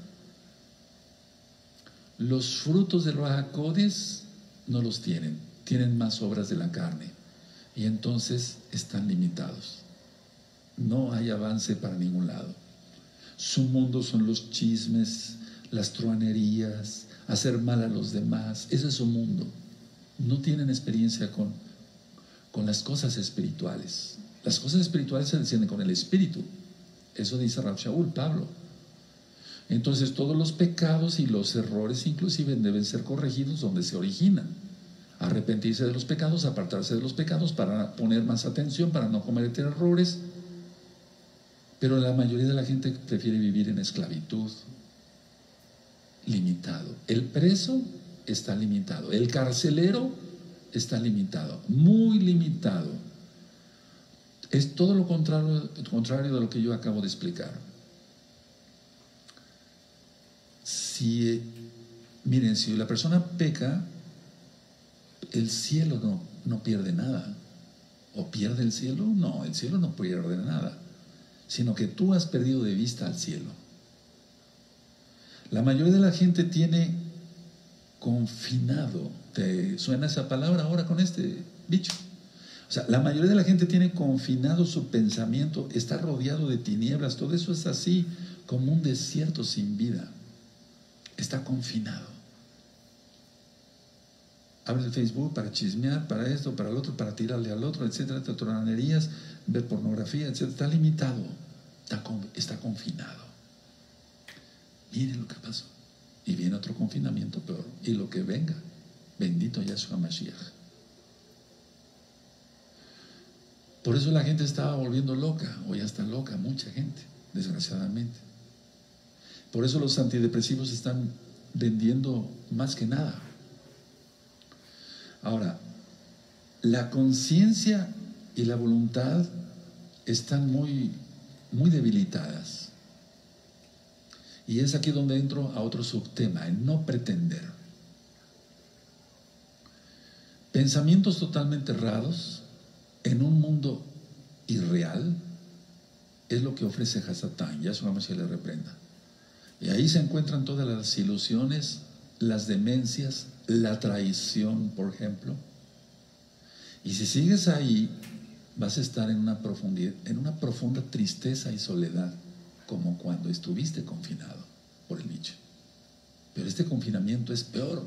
Los frutos del Ruach HaKodesh no los tienen más obras de la carne y entonces están limitados. No hay avance para ningún lado. Su mundo son los chismes, las truanerías, hacer mal a los demás. Ese es su mundo. No tienen experiencia con las cosas espirituales. Las cosas espirituales se descienden con el Espíritu. Eso dice Rav Shaul Pablo. Entonces todos los pecados y los errores inclusive deben ser corregidos donde se originan. Arrepentirse de los pecados, apartarse de los pecados para poner más atención, para no cometer errores. Pero la mayoría de la gente prefiere vivir en esclavitud, limitado. El preso está limitado. El carcelero está limitado, muy limitado. Es todo lo contrario de lo que yo acabo de explicar. Miren, si la persona peca, el cielo no pierde nada. ¿O pierde el cielo? No, el cielo no pierde nada, sino que tú has perdido de vista al cielo. La mayoría de la gente tiene confinado, ¿te suena esa palabra ahora con este bicho? O sea, la mayoría de la gente tiene confinado su pensamiento, está rodeado de tinieblas, todo eso es así como un desierto sin vida. Está confinado. Abre el Facebook para chismear, para esto, para el otro, para tirarle al otro, etcétera, tronanerías, ver pornografía, etcétera. Está limitado, está confinado. Miren lo que pasó. Y viene otro confinamiento peor. Y lo que venga, bendito Yahshua Mashiach. Por eso la gente estaba volviendo loca, o ya está loca, mucha gente, desgraciadamente. Por eso los antidepresivos están vendiendo más que nada. Ahora, la conciencia y la voluntad están muy, muy debilitadas. Y es aquí donde entro a otro subtema, el no pretender. Pensamientos totalmente errados en un mundo irreal es lo que ofrece Hasatán. Yahshua Mashiach le reprenda. Y ahí se encuentran todas las ilusiones, las demencias, la traición, por ejemplo. Y si sigues ahí, vas a estar en una profunda tristeza y soledad, como cuando estuviste confinado por el bicho. Pero este confinamiento es peor.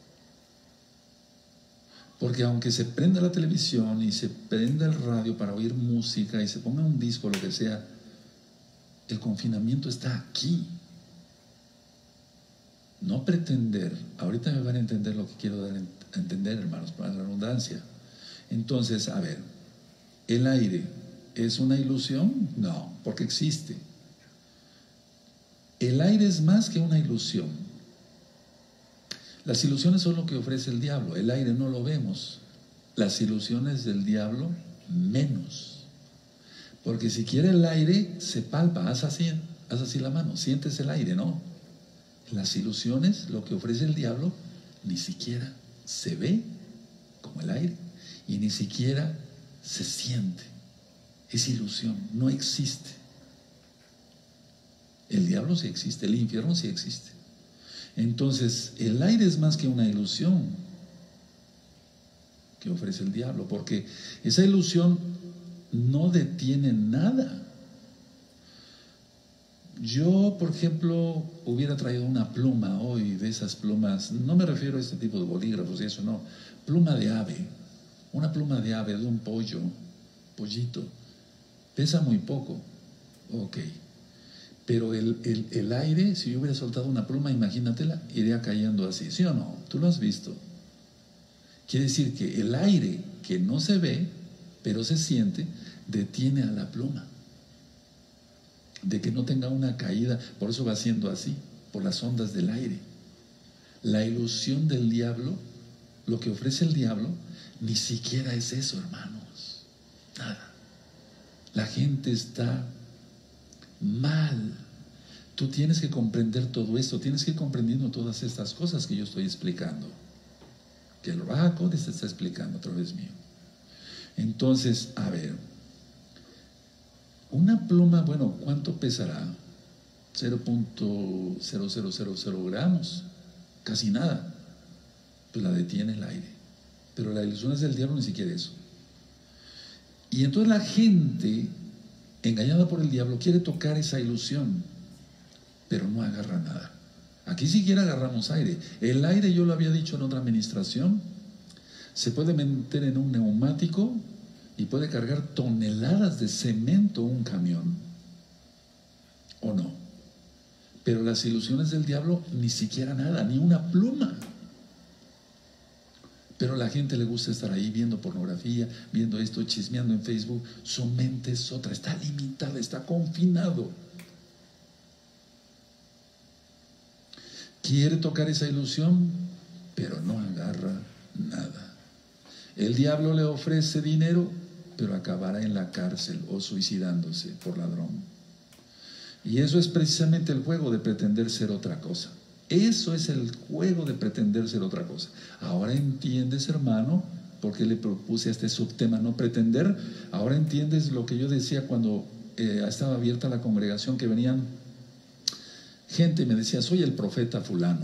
Porque aunque se prenda la televisión y se prenda el radio para oír música y se ponga un disco, lo que sea, el confinamiento está aquí. No pretender, ahorita me van a entender lo que quiero dar a entender, hermanos, para la redundancia. Entonces, a ver, ¿el aire es una ilusión? No, porque existe. El aire es más que una ilusión. Las ilusiones son lo que ofrece el diablo. El aire no lo vemos. Las ilusiones del diablo, menos. Porque si quiere el aire, se palpa. Haz así la mano. Sientes el aire, ¿no? Las ilusiones, lo que ofrece el diablo, ni siquiera se ve como el aire. Y ni siquiera se siente. Es ilusión. No existe. El diablo sí existe. El infierno sí existe. Entonces, el aire es más que una ilusión que ofrece el diablo, porque esa ilusión no detiene nada. Yo, por ejemplo, hubiera traído una pluma hoy, de esas plumas, no me refiero a este tipo de bolígrafos y eso, no, pluma de ave, una pluma de ave, de un pollito, pesa muy poco, ok. Pero el aire, si yo hubiera soltado una pluma, imagínatela, iría cayendo así, ¿sí o no? Tú lo has visto. Quiere decir que el aire que no se ve, pero se siente, detiene a la pluma. de que no tenga una caída. Por eso va siendo así, por las ondas del aire. La ilusión del diablo, lo que ofrece el diablo, ni siquiera es eso, hermanos. Nada. La gente está mal. Tú tienes que comprender todo esto, tienes que ir comprendiendo todas estas cosas que yo estoy explicando, que el Ruach HaKodesh te está explicando a través mío. Entonces, a ver, una pluma, bueno, ¿cuánto pesará? 0.0000 gramos, casi nada. Pues la detiene el aire. Pero la ilusión es del diablo, ni siquiera eso. Y entonces la gente, engañada por el diablo, quiere tocar esa ilusión, pero no agarra nada. Aquí siquiera agarramos aire. El aire, yo lo había dicho en otra administración, se puede meter en un neumático y puede cargar toneladas de cemento un camión, ¿o no? Pero las ilusiones del diablo, ni siquiera nada, ni una pluma. Pero a la gente le gusta estar ahí viendo pornografía, viendo esto, chismeando en Facebook. Su mente es otra, está limitada, está confinado. Quiere tocar esa ilusión, pero no agarra nada. El diablo le ofrece dinero, pero acabará en la cárcel o suicidándose por ladrón. Y eso es precisamente el juego de pretender ser otra cosa. Eso es el juego de pretender ser otra cosa. Ahora entiendes, hermano, por qué le propuse a este subtema no pretender. Ahora entiendes lo que yo decía cuando estaba abierta la congregación, que venían gente y me decía, soy el profeta fulano.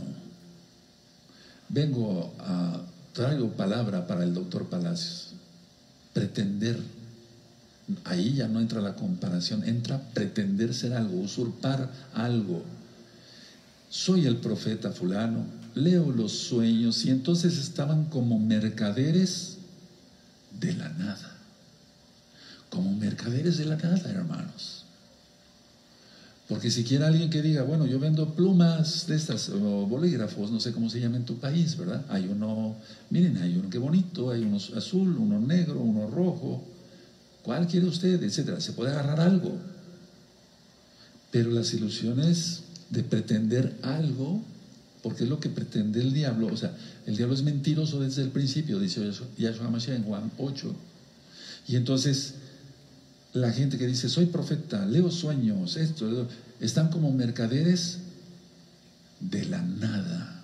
Traigo palabra para el doctor Palacios. Pretender. Ahí ya no entra la comparación, entra pretender ser algo, usurpar algo. Soy el profeta fulano, leo los sueños, y entonces estaban como mercaderes de la nada. Como mercaderes de la nada, hermanos. Porque siquiera alguien que diga, bueno, yo vendo plumas de estas, o bolígrafos, no sé cómo se llama en tu país, ¿verdad? Hay uno, miren, hay uno que bonito, hay uno azul, uno negro, uno rojo. ¿Cuál quiere usted? Etcétera. Se puede agarrar algo. Pero las ilusiones de pretender algo, porque es lo que pretende el diablo. O sea, el diablo es mentiroso desde el principio, dice Yahshua Mashiach en Juan 8. Y entonces la gente que dice, soy profeta, leo sueños, están como mercaderes de la nada,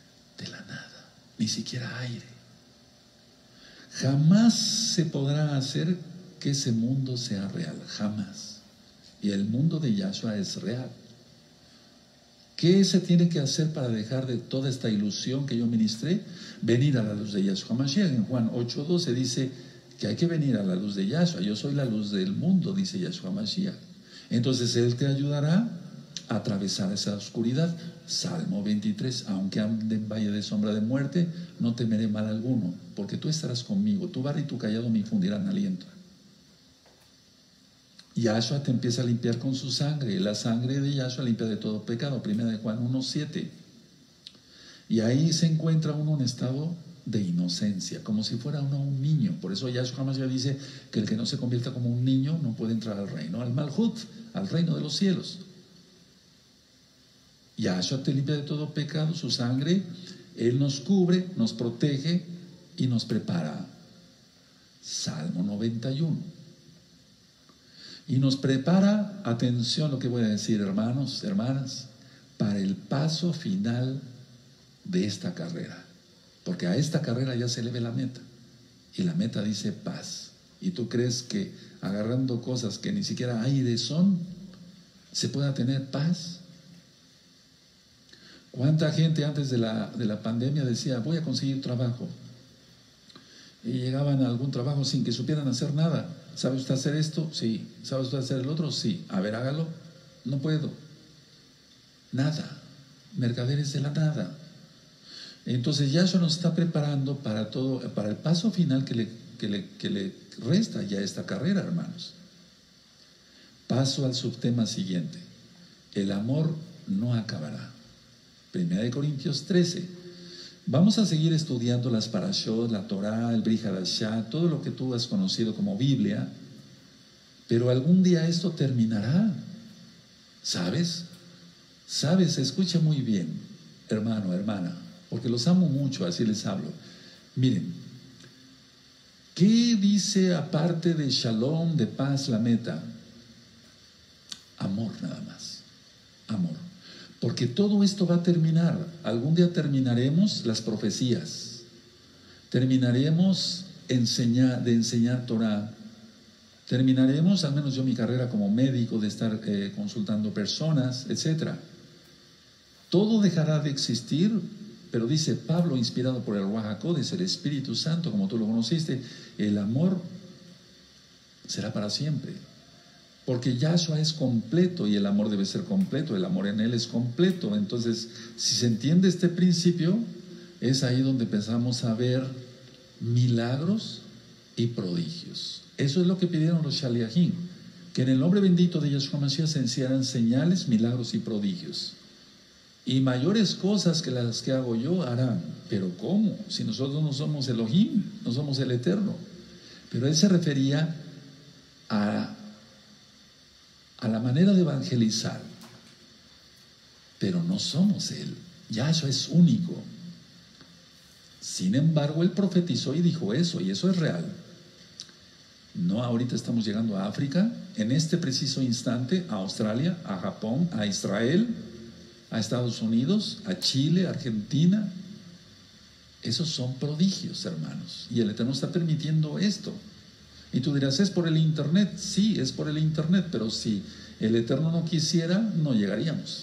ni siquiera aire. Jamás se podrá hacer que ese mundo sea real, jamás. Y el mundo de Yahshua es real. ¿Qué se tiene que hacer para dejar de toda esta ilusión que yo ministré? Venir a la luz de Yahshua Mashiach. En Juan 8:12 dice que hay que venir a la luz de Yahshua. Yo soy la luz del mundo, dice Yahshua Mashiach. Entonces Él te ayudará a atravesar esa oscuridad. Salmo 23, aunque ande en valle de sombra de muerte, no temeré mal alguno, porque tú estarás conmigo. Tu vara y tu callado me infundirán aliento. Yahshua te empieza a limpiar con su sangre. La sangre de Yahshua limpia de todo pecado. Primera de Juan 1:7. Y ahí se encuentra uno en estado de inocencia, como si fuera uno un niño. Por eso Yahshua Mashiach dice que el que no se convierta como un niño no puede entrar al reino, al Malhut, al reino de los cielos. Yahshua te limpia de todo pecado, su sangre, Él nos cubre, nos protege y nos prepara. Salmo 91. Y nos prepara, atención lo que voy a decir, hermanos, hermanas, para el paso final de esta carrera. Porque a esta carrera ya se le ve la meta. Y la meta dice paz. ¿Y tú crees que agarrando cosas que ni siquiera aire son, se pueda tener paz? ¿Cuánta gente antes de la pandemia decía, voy a conseguir trabajo? Y llegaban a algún trabajo sin que supieran hacer nada. ¿Sabe usted hacer esto? Sí. ¿Sabe usted hacer el otro? Sí. A ver, hágalo. No puedo. Nada. Mercaderes de la nada. Entonces Yahshua nos está preparando para todo, para el paso final que le resta ya esta carrera, hermanos. Paso al subtema siguiente. El amor no acabará. 1 Corintios 13. Vamos a seguir estudiando las parashot, la Torah, el Brit Hadashah, todo lo que tú has conocido como Biblia, pero algún día esto terminará. ¿Sabes? ¿Sabes? Escucha muy bien, hermano, hermana, porque los amo mucho, así les hablo. Miren, ¿qué dice aparte de shalom, de paz, la meta? Amor nada más, amor. Porque todo esto va a terminar. Algún día terminaremos las profecías, terminaremos de enseñar Torah, terminaremos, al menos yo, mi carrera como médico, de estar consultando personas, etc. Todo dejará de existir, pero dice Pablo, inspirado por el Ruach HaKodesh, el Espíritu Santo, como tú lo conociste, el amor será para siempre. Porque Yahshua es completo y el amor debe ser completo, el amor en Él es completo. Entonces, si se entiende este principio, es ahí donde empezamos a ver milagros y prodigios. Eso es lo que pidieron los Shaliachim, que en el nombre bendito de Yahshua Mashiach se hicieran señales, milagros y prodigios. Y mayores cosas que las que hago yo harán. Pero ¿cómo? Si nosotros no somos Elohim, no somos el Eterno. Pero él se refería a la manera de evangelizar. Pero no somos él. Yahshua es único. Sin embargo, él profetizó y dijo eso, y eso es real. No, ahorita estamos llegando a África, en este preciso instante, a Australia, a Japón, a Israel, a Estados Unidos, a Chile, a Argentina. Esos son prodigios, hermanos. Y el Eterno está permitiendo esto. Y tú dirás, ¿es por el internet? Sí, es por el internet, pero si el Eterno no quisiera, no llegaríamos.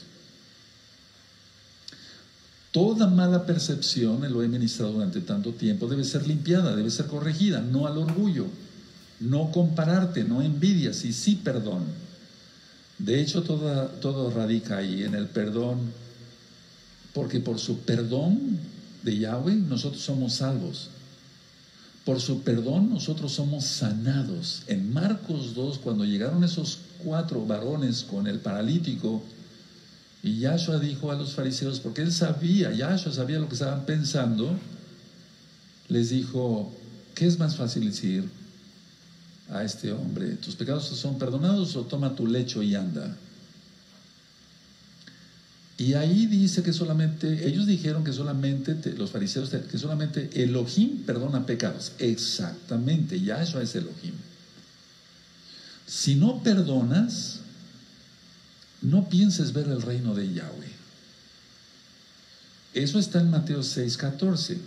Toda mala percepción, lo he ministrado durante tanto tiempo, debe ser limpiada, debe ser corregida, no al orgullo, no compararte, no envidias, y sí perdón. De hecho, todo radica ahí, en el perdón, porque por su perdón de Yahweh nosotros somos salvos. Por su perdón nosotros somos sanados. En Marcos 2, cuando llegaron esos 4 varones con el paralítico, y Yahshua dijo a los fariseos, porque Yahshua sabía lo que estaban pensando, les dijo, ¿qué es más fácil decir a este hombre? ¿Tus pecados son perdonados o toma tu lecho y anda? Y ahí dice que solamente, ellos dijeron que solamente, los fariseos, que solamente Elohim perdona pecados. Exactamente, Yahshua es Elohim. Si no perdonas, no pienses ver el reino de Yahweh. Eso está en Mateo 6:14.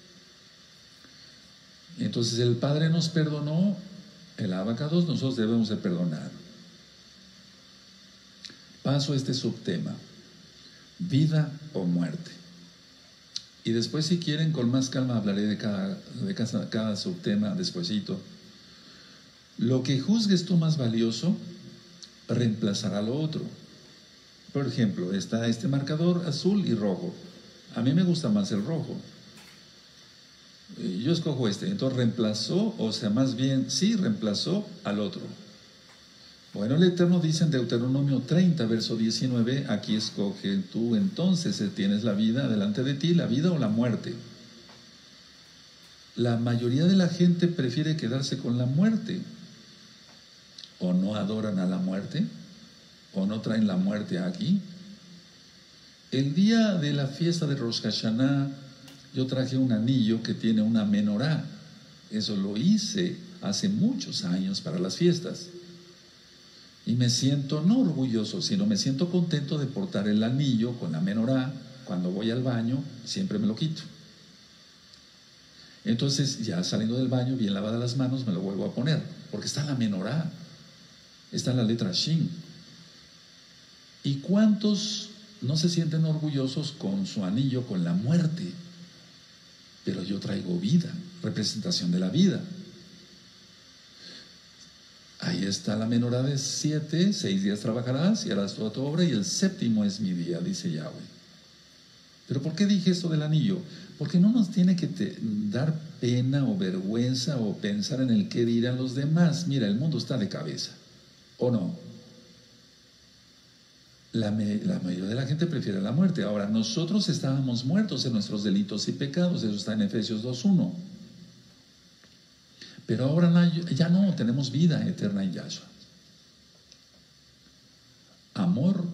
Entonces el Padre nos perdonó, el abacados, nosotros debemos de perdonar. Paso a este subtema: vida o muerte. Y después, si quieren, con más calma hablaré de cada subtema despuesito. Lo que juzgues tú más valioso reemplazará lo otro. Por ejemplo, está este marcador azul y rojo. A mí me gusta más el rojo. Yo escojo este. Entonces reemplazó, o sea, más bien, sí, reemplazó al otro. Bueno, el Eterno dice en Deuteronomio 30, verso 19, aquí escoge tú entonces, tienes la vida delante de ti, la vida o la muerte. La mayoría de la gente prefiere quedarse con la muerte. O no adoran a la muerte, o no traen la muerte aquí. El día de la fiesta de Rosh Hashanah, yo traje un anillo que tiene una menorá. Eso lo hice hace muchos años para las fiestas. Y me siento no orgulloso, sino me siento contento de portar el anillo con la menorá. Cuando voy al baño, siempre me lo quito. Entonces, ya saliendo del baño, bien lavadas las manos, me lo vuelvo a poner, porque está la menorá, está la letra Shin. ¿Y cuántos no se sienten orgullosos con su anillo, con la muerte? Pero yo traigo vida, representación de la vida. Ahí está la menorá de 7, 6 días trabajarás y harás toda tu obra, y el 7º es mi día, dice Yahweh. ¿Pero por qué dije esto del anillo? Porque no nos tiene que dar pena o vergüenza o pensar en el qué dirán los demás. Mira, el mundo está de cabeza, ¿o no? La mayoría de la gente prefiere la muerte. Ahora, nosotros estábamos muertos en nuestros delitos y pecados, eso está en Efesios 2:1. Pero ahora ya no, tenemos vida eterna en Yahshua. Amor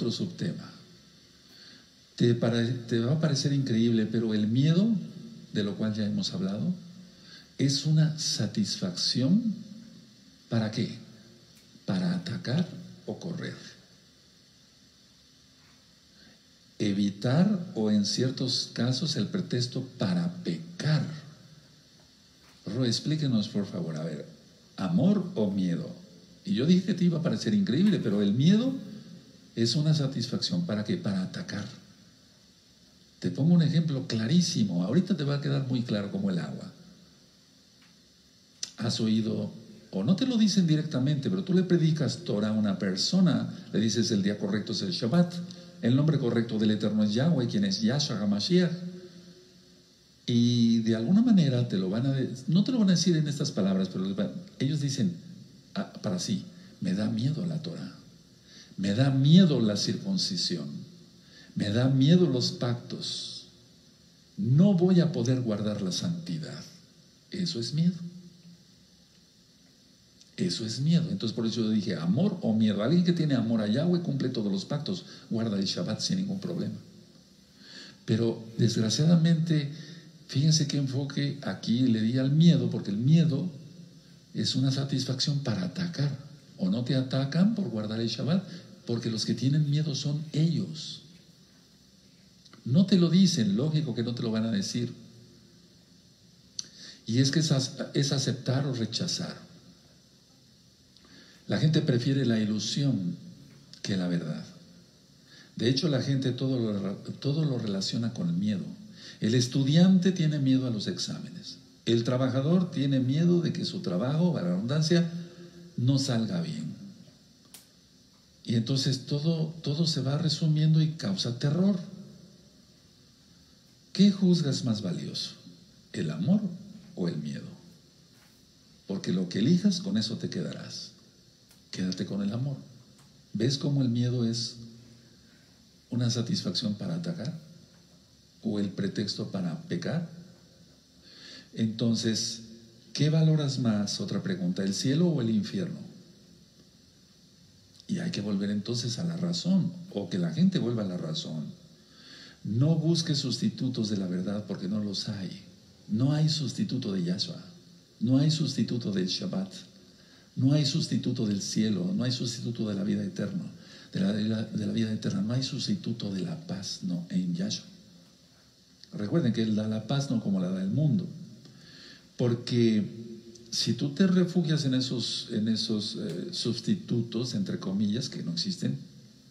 otro subtema. Te va a parecer increíble, pero el miedo, de lo cual ya hemos hablado, es una satisfacción. ¿Para qué? Para atacar o correr. Evitar, o en ciertos casos el pretexto para pecar. Explíquenos por favor, a ver, ¿amor o miedo? Y yo dije que te iba a parecer increíble, pero el miedo es una satisfacción. ¿Para qué? Para atacar. Te pongo un ejemplo clarísimo, ahorita te va a quedar muy claro como el agua. Has oído, o no te lo dicen directamente, pero tú le predicas Torah a una persona, le dices el día correcto es el Shabbat, el nombre correcto del Eterno es Yahweh, quien es Yahshua HaMashiach. Y de alguna manera te lo van a no te lo van a decir en estas palabras, pero ellos dicen para sí, me da miedo la Torah, me da miedo la circuncisión, me da miedo los pactos, no voy a poder guardar la santidad. Eso es miedo. Eso es miedo. Entonces por eso yo dije, amor o miedo. Alguien que tiene amor a Yahweh cumple todos los pactos, guarda el Shabbat sin ningún problema. Pero desgraciadamente, fíjense qué enfoque aquí le di al miedo, porque el miedo es una satisfacción para atacar. O no te atacan por guardar el Shabbat, porque los que tienen miedo son ellos. No te lo dicen, lógico que no te lo van a decir. Y es que es aceptar o rechazar. La gente prefiere la ilusión que la verdad. De hecho, la gente todo lo relaciona con el miedo. El estudiante tiene miedo a los exámenes. El trabajador tiene miedo de que su trabajo, a la redundancia, no salga bien. Y entonces todo se va resumiendo y causa terror. ¿Qué juzgas más valioso? ¿El amor o el miedo? Porque lo que elijas, con eso te quedarás. Quédate con el amor. ¿Ves cómo el miedo es una satisfacción para atacar? ¿O el pretexto para pecar? Entonces, ¿qué valoras más? Otra pregunta, ¿el cielo o el infierno? Y hay que volver entonces a la razón, o que la gente vuelva a la razón. No busques sustitutos de la verdad, porque no los hay. No hay sustituto de Yahshua, no hay sustituto del Shabbat, no hay sustituto del cielo, no hay sustituto de la vida eterna, de la vida eterna, no hay sustituto de la paz, no, en Yahshua. Recuerden que Él da la paz no como la da el mundo, porque si tú te refugias en esos sustitutos, entre comillas, que no existen,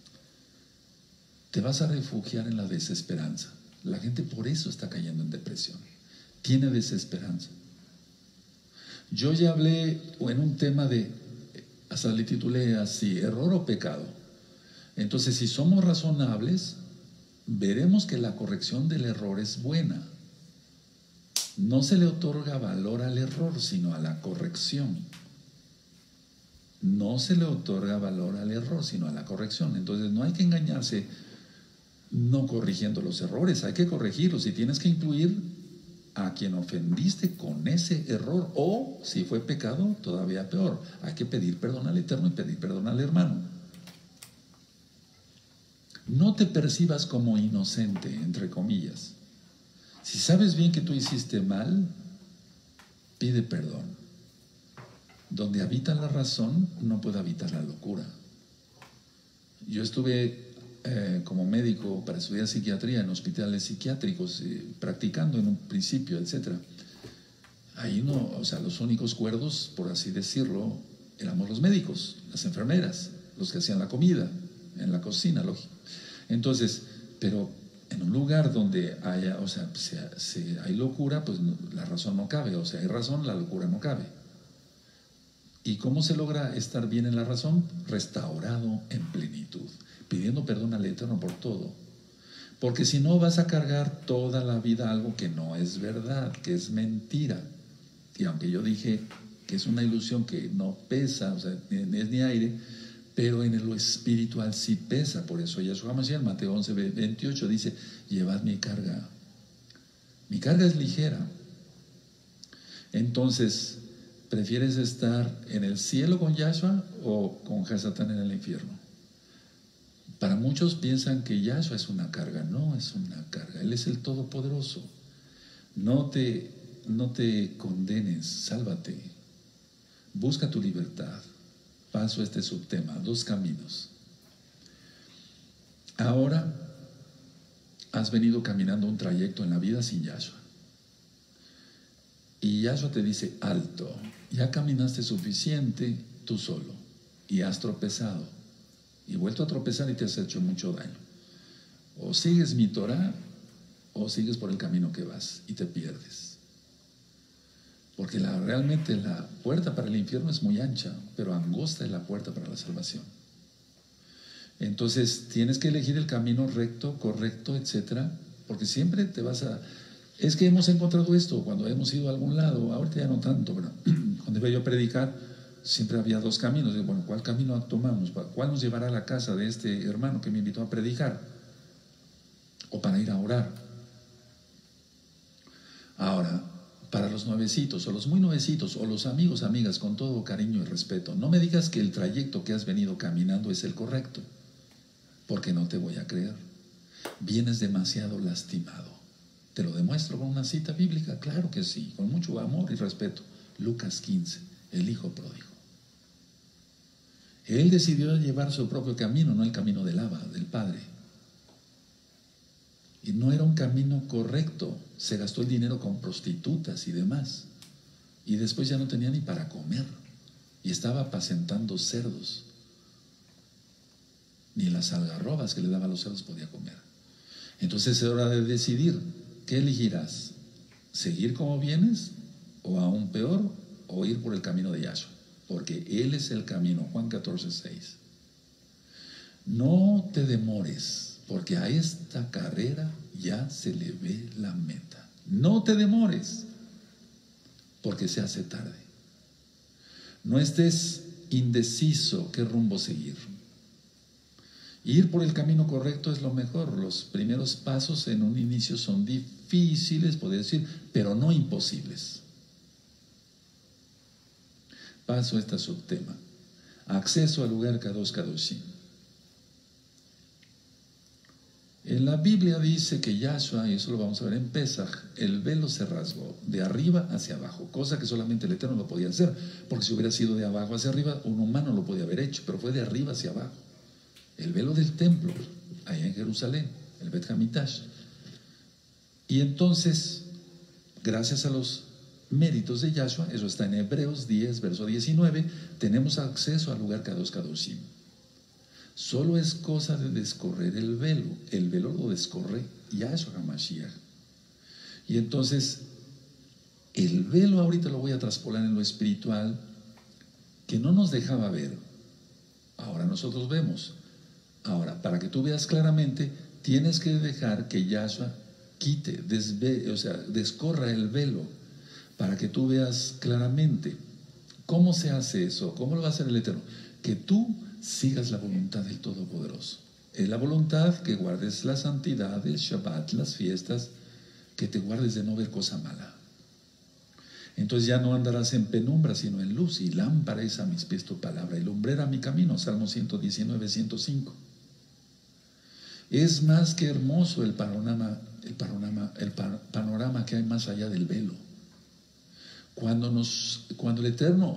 te vas a refugiar en la desesperanza. La gente por eso está cayendo en depresión, tiene desesperanza. Yo ya hablé en un tema hasta le titulé así, error o pecado. Entonces, si somos razonables, veremos que la corrección del error es buena. No se le otorga valor al error, sino a la corrección. No se le otorga valor al error, sino a la corrección. Entonces, no hay que engañarse no corrigiendo los errores, hay que corregirlos. Y tienes que incluir a quien ofendiste con ese error, o si fue pecado, todavía peor, hay que pedir perdón al Eterno y pedir perdón al hermano. No te percibas como inocente, entre comillas. Si sabes bien que tú hiciste mal, pide perdón. Donde habita la razón, no puede habitar la locura. Yo estuve como médico para estudiar psiquiatría en hospitales psiquiátricos, practicando en un principio, etc. Ahí no, o sea, los únicos cuerdos, por así decirlo, éramos los médicos, las enfermeras, los que hacían la comida, en la cocina, lógico. Entonces, pero en un lugar donde haya, o sea, si hay locura, pues la razón no cabe, o sea, hay razón, la locura no cabe. ¿Y cómo se logra estar bien en la razón? Restaurado en plenitud, pidiendo perdón al Eterno por todo. Porque si no, vas a cargar toda la vida algo que no es verdad, que es mentira. Y aunque yo dije que es una ilusión que no pesa, o sea, es ni aire, pero en lo espiritual sí pesa. Por eso Yahshua HaMashiach en Mateo 11:28 dice, llevad mi carga. Mi carga es ligera. Entonces, ¿prefieres estar en el cielo con Yahshua o con Hasatán en el infierno? Para muchos piensan que Yahshua es una carga. No es una carga. Él es el Todopoderoso. No te condenes, sálvate. Busca tu libertad. Paso a este subtema, 2 caminos. Ahora has venido caminando un trayecto en la vida sin Yahshua. Y Yahshua te dice, alto, ya caminaste suficiente tú solo. Y has tropezado. Y vuelto a tropezar y te has hecho mucho daño. O sigues mi Torah, o sigues por el camino que vas y te pierdes. Porque realmente la puerta para el infierno es muy ancha, pero angosta es la puerta para la salvación. Entonces tienes que elegir el camino recto, correcto, etcétera, porque siempre te vas a... Es que hemos encontrado esto cuando hemos ido a algún lado, ahorita ya no tanto, pero cuando iba yo a predicar, siempre había 2 caminos. Digo, bueno, ¿cuál camino tomamos? ¿Cuál nos llevará a la casa de este hermano que me invitó a predicar? O para ir a orar. Ahora, para los nuevecitos, o los muy nuevecitos, o los amigos, amigas, con todo cariño y respeto, no me digas que el trayecto que has venido caminando es el correcto, porque no te voy a creer. Vienes demasiado lastimado. Te lo demuestro con una cita bíblica, claro que sí, con mucho amor y respeto. Lucas 15, el hijo pródigo. Él decidió llevar su propio camino, no el camino del Abba, del Padre. Y no era un camino correcto. Se gastó el dinero con prostitutas y demás. Y después ya no tenía ni para comer. Y estaba apacentando cerdos. Ni las algarrobas que le daban a los cerdos podía comer. Entonces es hora de decidir. ¿Qué elegirás? ¿Seguir como vienes? ¿O aún peor? ¿O ir por el camino de Yahshua? Porque Él es el camino. Juan 14:6. No te demores, porque a esta carrera ya se le ve la meta. No te demores, porque se hace tarde. No estés indeciso qué rumbo seguir. Ir por el camino correcto es lo mejor. Los primeros pasos en un inicio son difíciles, podría decir, pero no imposibles. Paso a este subtema. Acceso al lugar Kadosh Kadoshim. En la Biblia dice que Yahshua, y eso lo vamos a ver en Pesaj, el velo se rasgó de arriba hacia abajo, cosa que solamente el Eterno lo podía hacer, porque si hubiera sido de abajo hacia arriba, un humano lo podía haber hecho, pero fue de arriba hacia abajo. El velo del templo, allá en Jerusalén, el Bet Hamikdash. Y entonces, gracias a los méritos de Yahshua, eso está en Hebreos 10, verso 19, tenemos acceso al lugar Kadosh Kadoshim. Solo es cosa de descorrer el velo lo descorre Yahshua HaMashiach. Y entonces, el velo ahorita lo voy a traspolar en lo espiritual, que no nos dejaba ver. Ahora nosotros vemos. Ahora, para que tú veas claramente, tienes que dejar que Yahshua quite, descorra el velo, para que tú veas claramente. ¿Cómo se hace eso? ¿Cómo lo va a hacer el Eterno? Que tú sigas la voluntad del Todopoderoso. Es la voluntad que guardes la santidad, el Shabbat, las fiestas, que te guardes de no ver cosa mala. Entonces ya no andarás en penumbra, sino en luz, y lámpara es a mis pies tu palabra, y lumbrera mi camino. Salmo 119, 105. Es más que hermoso el panorama que hay más allá del velo. Cuando el Eterno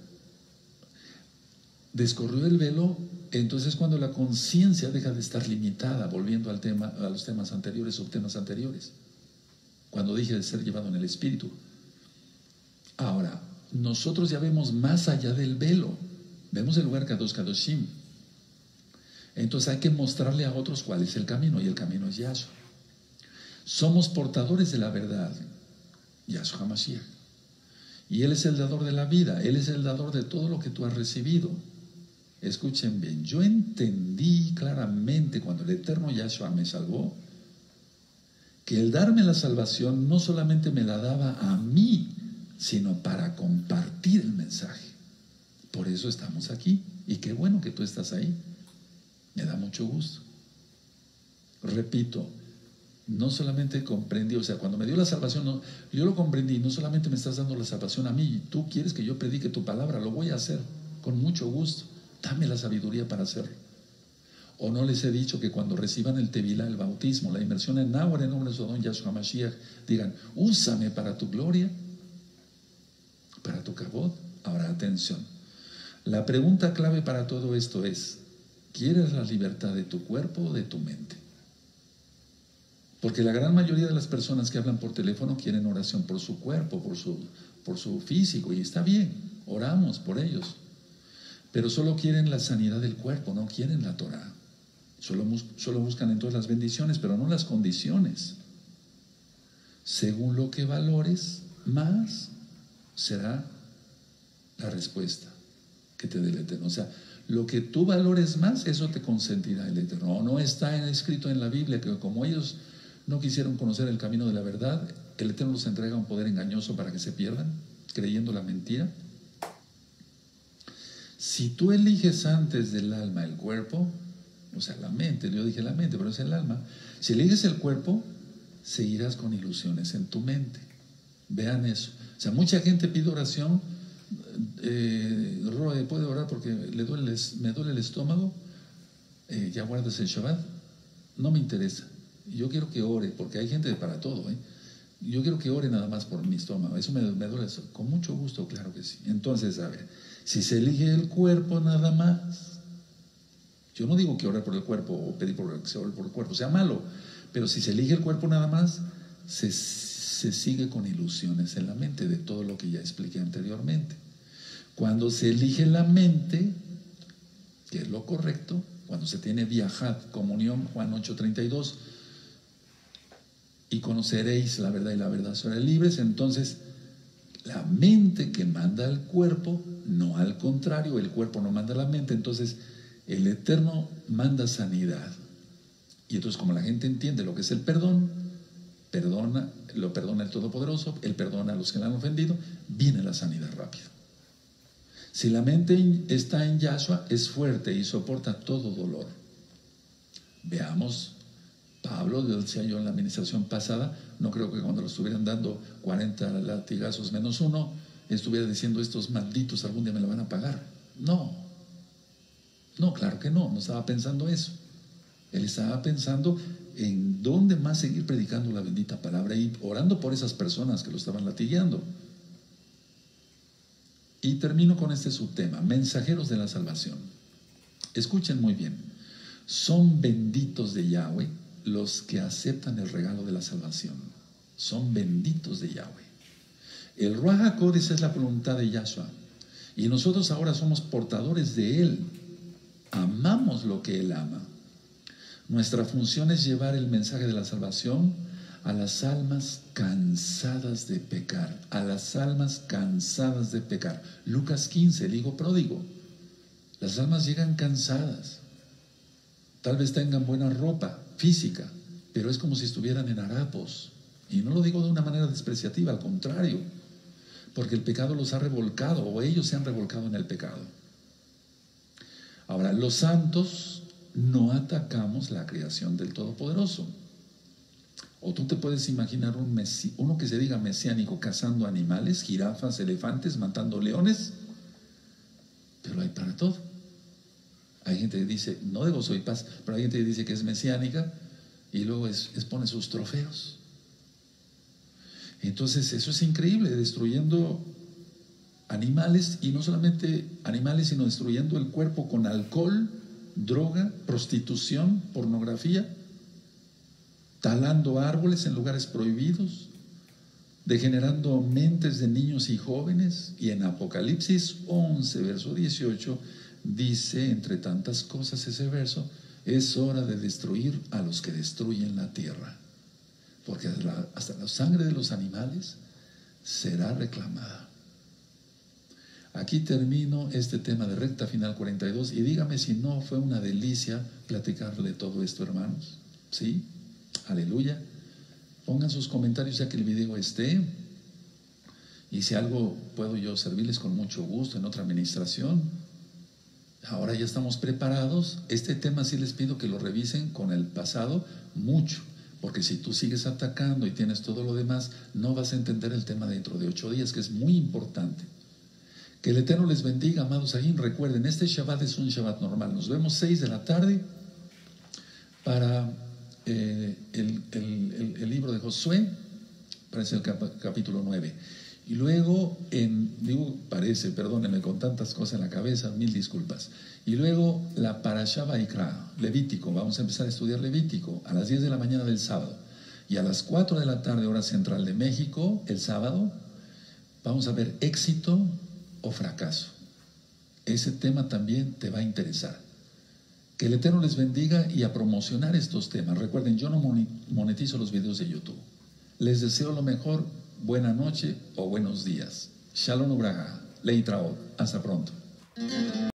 descorrió el velo, entonces cuando la conciencia deja de estar limitada, volviendo a los temas anteriores, subtemas anteriores, cuando deje de ser llevado en el Espíritu. Ahora, nosotros ya vemos más allá del velo, vemos el lugar Kadosh Kadoshim. Entonces hay que mostrarle a otros cuál es el camino, y el camino es Yahshua. Somos portadores de la verdad, Yahshua HaMashiach. Y Él es el dador de la vida, Él es el dador de todo lo que tú has recibido. Escuchen bien, yo entendí claramente cuando el eterno Yahshua me salvó, que el darme la salvación no solamente me la daba a mí, sino para compartir el mensaje. Por eso estamos aquí, y qué bueno que tú estás ahí. Me da mucho gusto. Repito, no solamente comprendí, cuando me dio la salvación, yo lo comprendí, no solamente me estás dando la salvación a mí, tú quieres que yo predique tu palabra, lo voy a hacer con mucho gusto, dame la sabiduría para hacerlo. ¿O no les he dicho que cuando reciban el Tevilá, el bautismo, la inmersión en agua en nombre de su don Yahshua Mashiach, digan, úsame para tu gloria, para tu kabod? Ahora, atención. La pregunta clave para todo esto es, ¿quieres la libertad de tu cuerpo o de tu mente? Porque la gran mayoría de las personas que hablan por teléfono quieren oración por su cuerpo, por su físico, y está bien, oramos por ellos. Pero solo quieren la sanidad del cuerpo, no quieren la Torah. Solo buscan entonces las bendiciones, pero no las condiciones. Según lo que valores, más será la respuesta que te dé el Eterno. O sea, lo que tú valores más, eso te consentirá el Eterno. No está escrito en la Biblia que como ellos no quisieron conocer el camino de la verdad, el Eterno los entrega un poder engañoso para que se pierdan, creyendo la mentira. Si tú eliges antes del alma el cuerpo, o sea, la mente, yo dije la mente, pero es el alma. Si eliges el cuerpo, seguirás con ilusiones en tu mente. Vean eso. O sea, mucha gente pide oración. Roe, ¿puede orar porque me duele el estómago? ¿Ya guardas el Shabbat? No me interesa. Yo quiero que ore, porque hay gente para todo, Yo quiero que ore nada más por mi estómago. Eso me duele. Con mucho gusto, claro que sí. Entonces, a ver, si se elige el cuerpo nada más, yo no digo que orar por el cuerpo o pedir que se ore por el cuerpo sea malo, pero si se elige el cuerpo nada más, se sigue con ilusiones en la mente de todo lo que ya expliqué anteriormente. Cuando se elige la mente, que es lo correcto, cuando se tiene viajat, comunión, Juan 8:32, y conoceréis la verdad y la verdad os hará libres, entonces la mente que manda al cuerpo, no al contrario, el cuerpo no manda a la mente, entonces el Eterno manda sanidad. Y entonces como la gente entiende lo que es el perdón, lo perdona el Todopoderoso, Él perdona a los que le han ofendido, viene la sanidad rápido. Si la mente está en Yahshua, es fuerte y soporta todo dolor. Veamos, Pablo, decía yo en la administración pasada, no creo que cuando lo estuvieran dando 40 latigazos menos uno, estuviera diciendo, estos malditos algún día me lo van a pagar. No, claro que no estaba pensando eso. Él estaba pensando en dónde más seguir predicando la bendita palabra y orando por esas personas que lo estaban latigueando. Y termino con este subtema, mensajeros de la salvación. Escuchen muy bien, son benditos de Yahweh los que aceptan el regalo de la salvación. Son benditos de Yahweh. El Ruach HaKodesh es la voluntad de Yahshua y nosotros ahora somos portadores de Él. Amamos lo que Él ama. Nuestra función es llevar el mensaje de la salvación a las almas cansadas de pecar, a las almas cansadas de pecar. Lucas 15, el hijo pródigo. Las almas llegan cansadas. Tal vez tengan buena ropa física, pero es como si estuvieran en harapos. Y no lo digo de una manera despreciativa, al contrario, porque el pecado los ha revolcado, o ellos se han revolcado en el pecado. Ahora, los santos no atacamos la creación del Todopoderoso. O tú te puedes imaginar uno que se diga mesiánico cazando animales, jirafas, elefantes, matando leones, pero hay para todo. Hay gente que dice, no de gozo y paz, pero hay gente que dice que es mesiánica y luego expone sus trofeos. Entonces eso es increíble, destruyendo animales, y no solamente animales, sino destruyendo el cuerpo con alcohol, droga, prostitución, pornografía, talando árboles en lugares prohibidos, degenerando mentes de niños y jóvenes. Y en Apocalipsis 11, verso 18, dice, entre tantas cosas ese verso, es hora de destruir a los que destruyen la tierra, porque hasta la sangre de los animales será reclamada. Aquí termino este tema de recta final 42 y dígame si no fue una delicia platicarle todo esto, hermanos. ¿Sí? Aleluya. Pongan sus comentarios ya que el video esté, y si algo puedo yo servirles con mucho gusto en otra administración. Ahora ya estamos preparados. Este tema sí les pido que lo revisen con el pasado mucho, porque si tú sigues atacando y tienes todo lo demás, no vas a entender el tema dentro de 8 días, que es muy importante. Que el Eterno les bendiga, amados ahí. Recuerden, este Shabbat es un Shabbat normal. Nos vemos 6 de la tarde para el libro de Josué, parece el capítulo 9. Y luego, perdónenme con tantas cosas en la cabeza, mil disculpas. Y luego la Parashá Vaikra, Levítico, vamos a empezar a estudiar Levítico a las 10 de la mañana del sábado. Y a las 4 de la tarde, hora central de México, el sábado, vamos a ver éxito o fracaso. Ese tema también te va a interesar. Que el Eterno les bendiga y a promocionar estos temas. Recuerden, yo no monetizo los videos de YouTube. Les deseo lo mejor, buena noche o buenos días. Shalom Ubraja, Leitraot. Hasta pronto.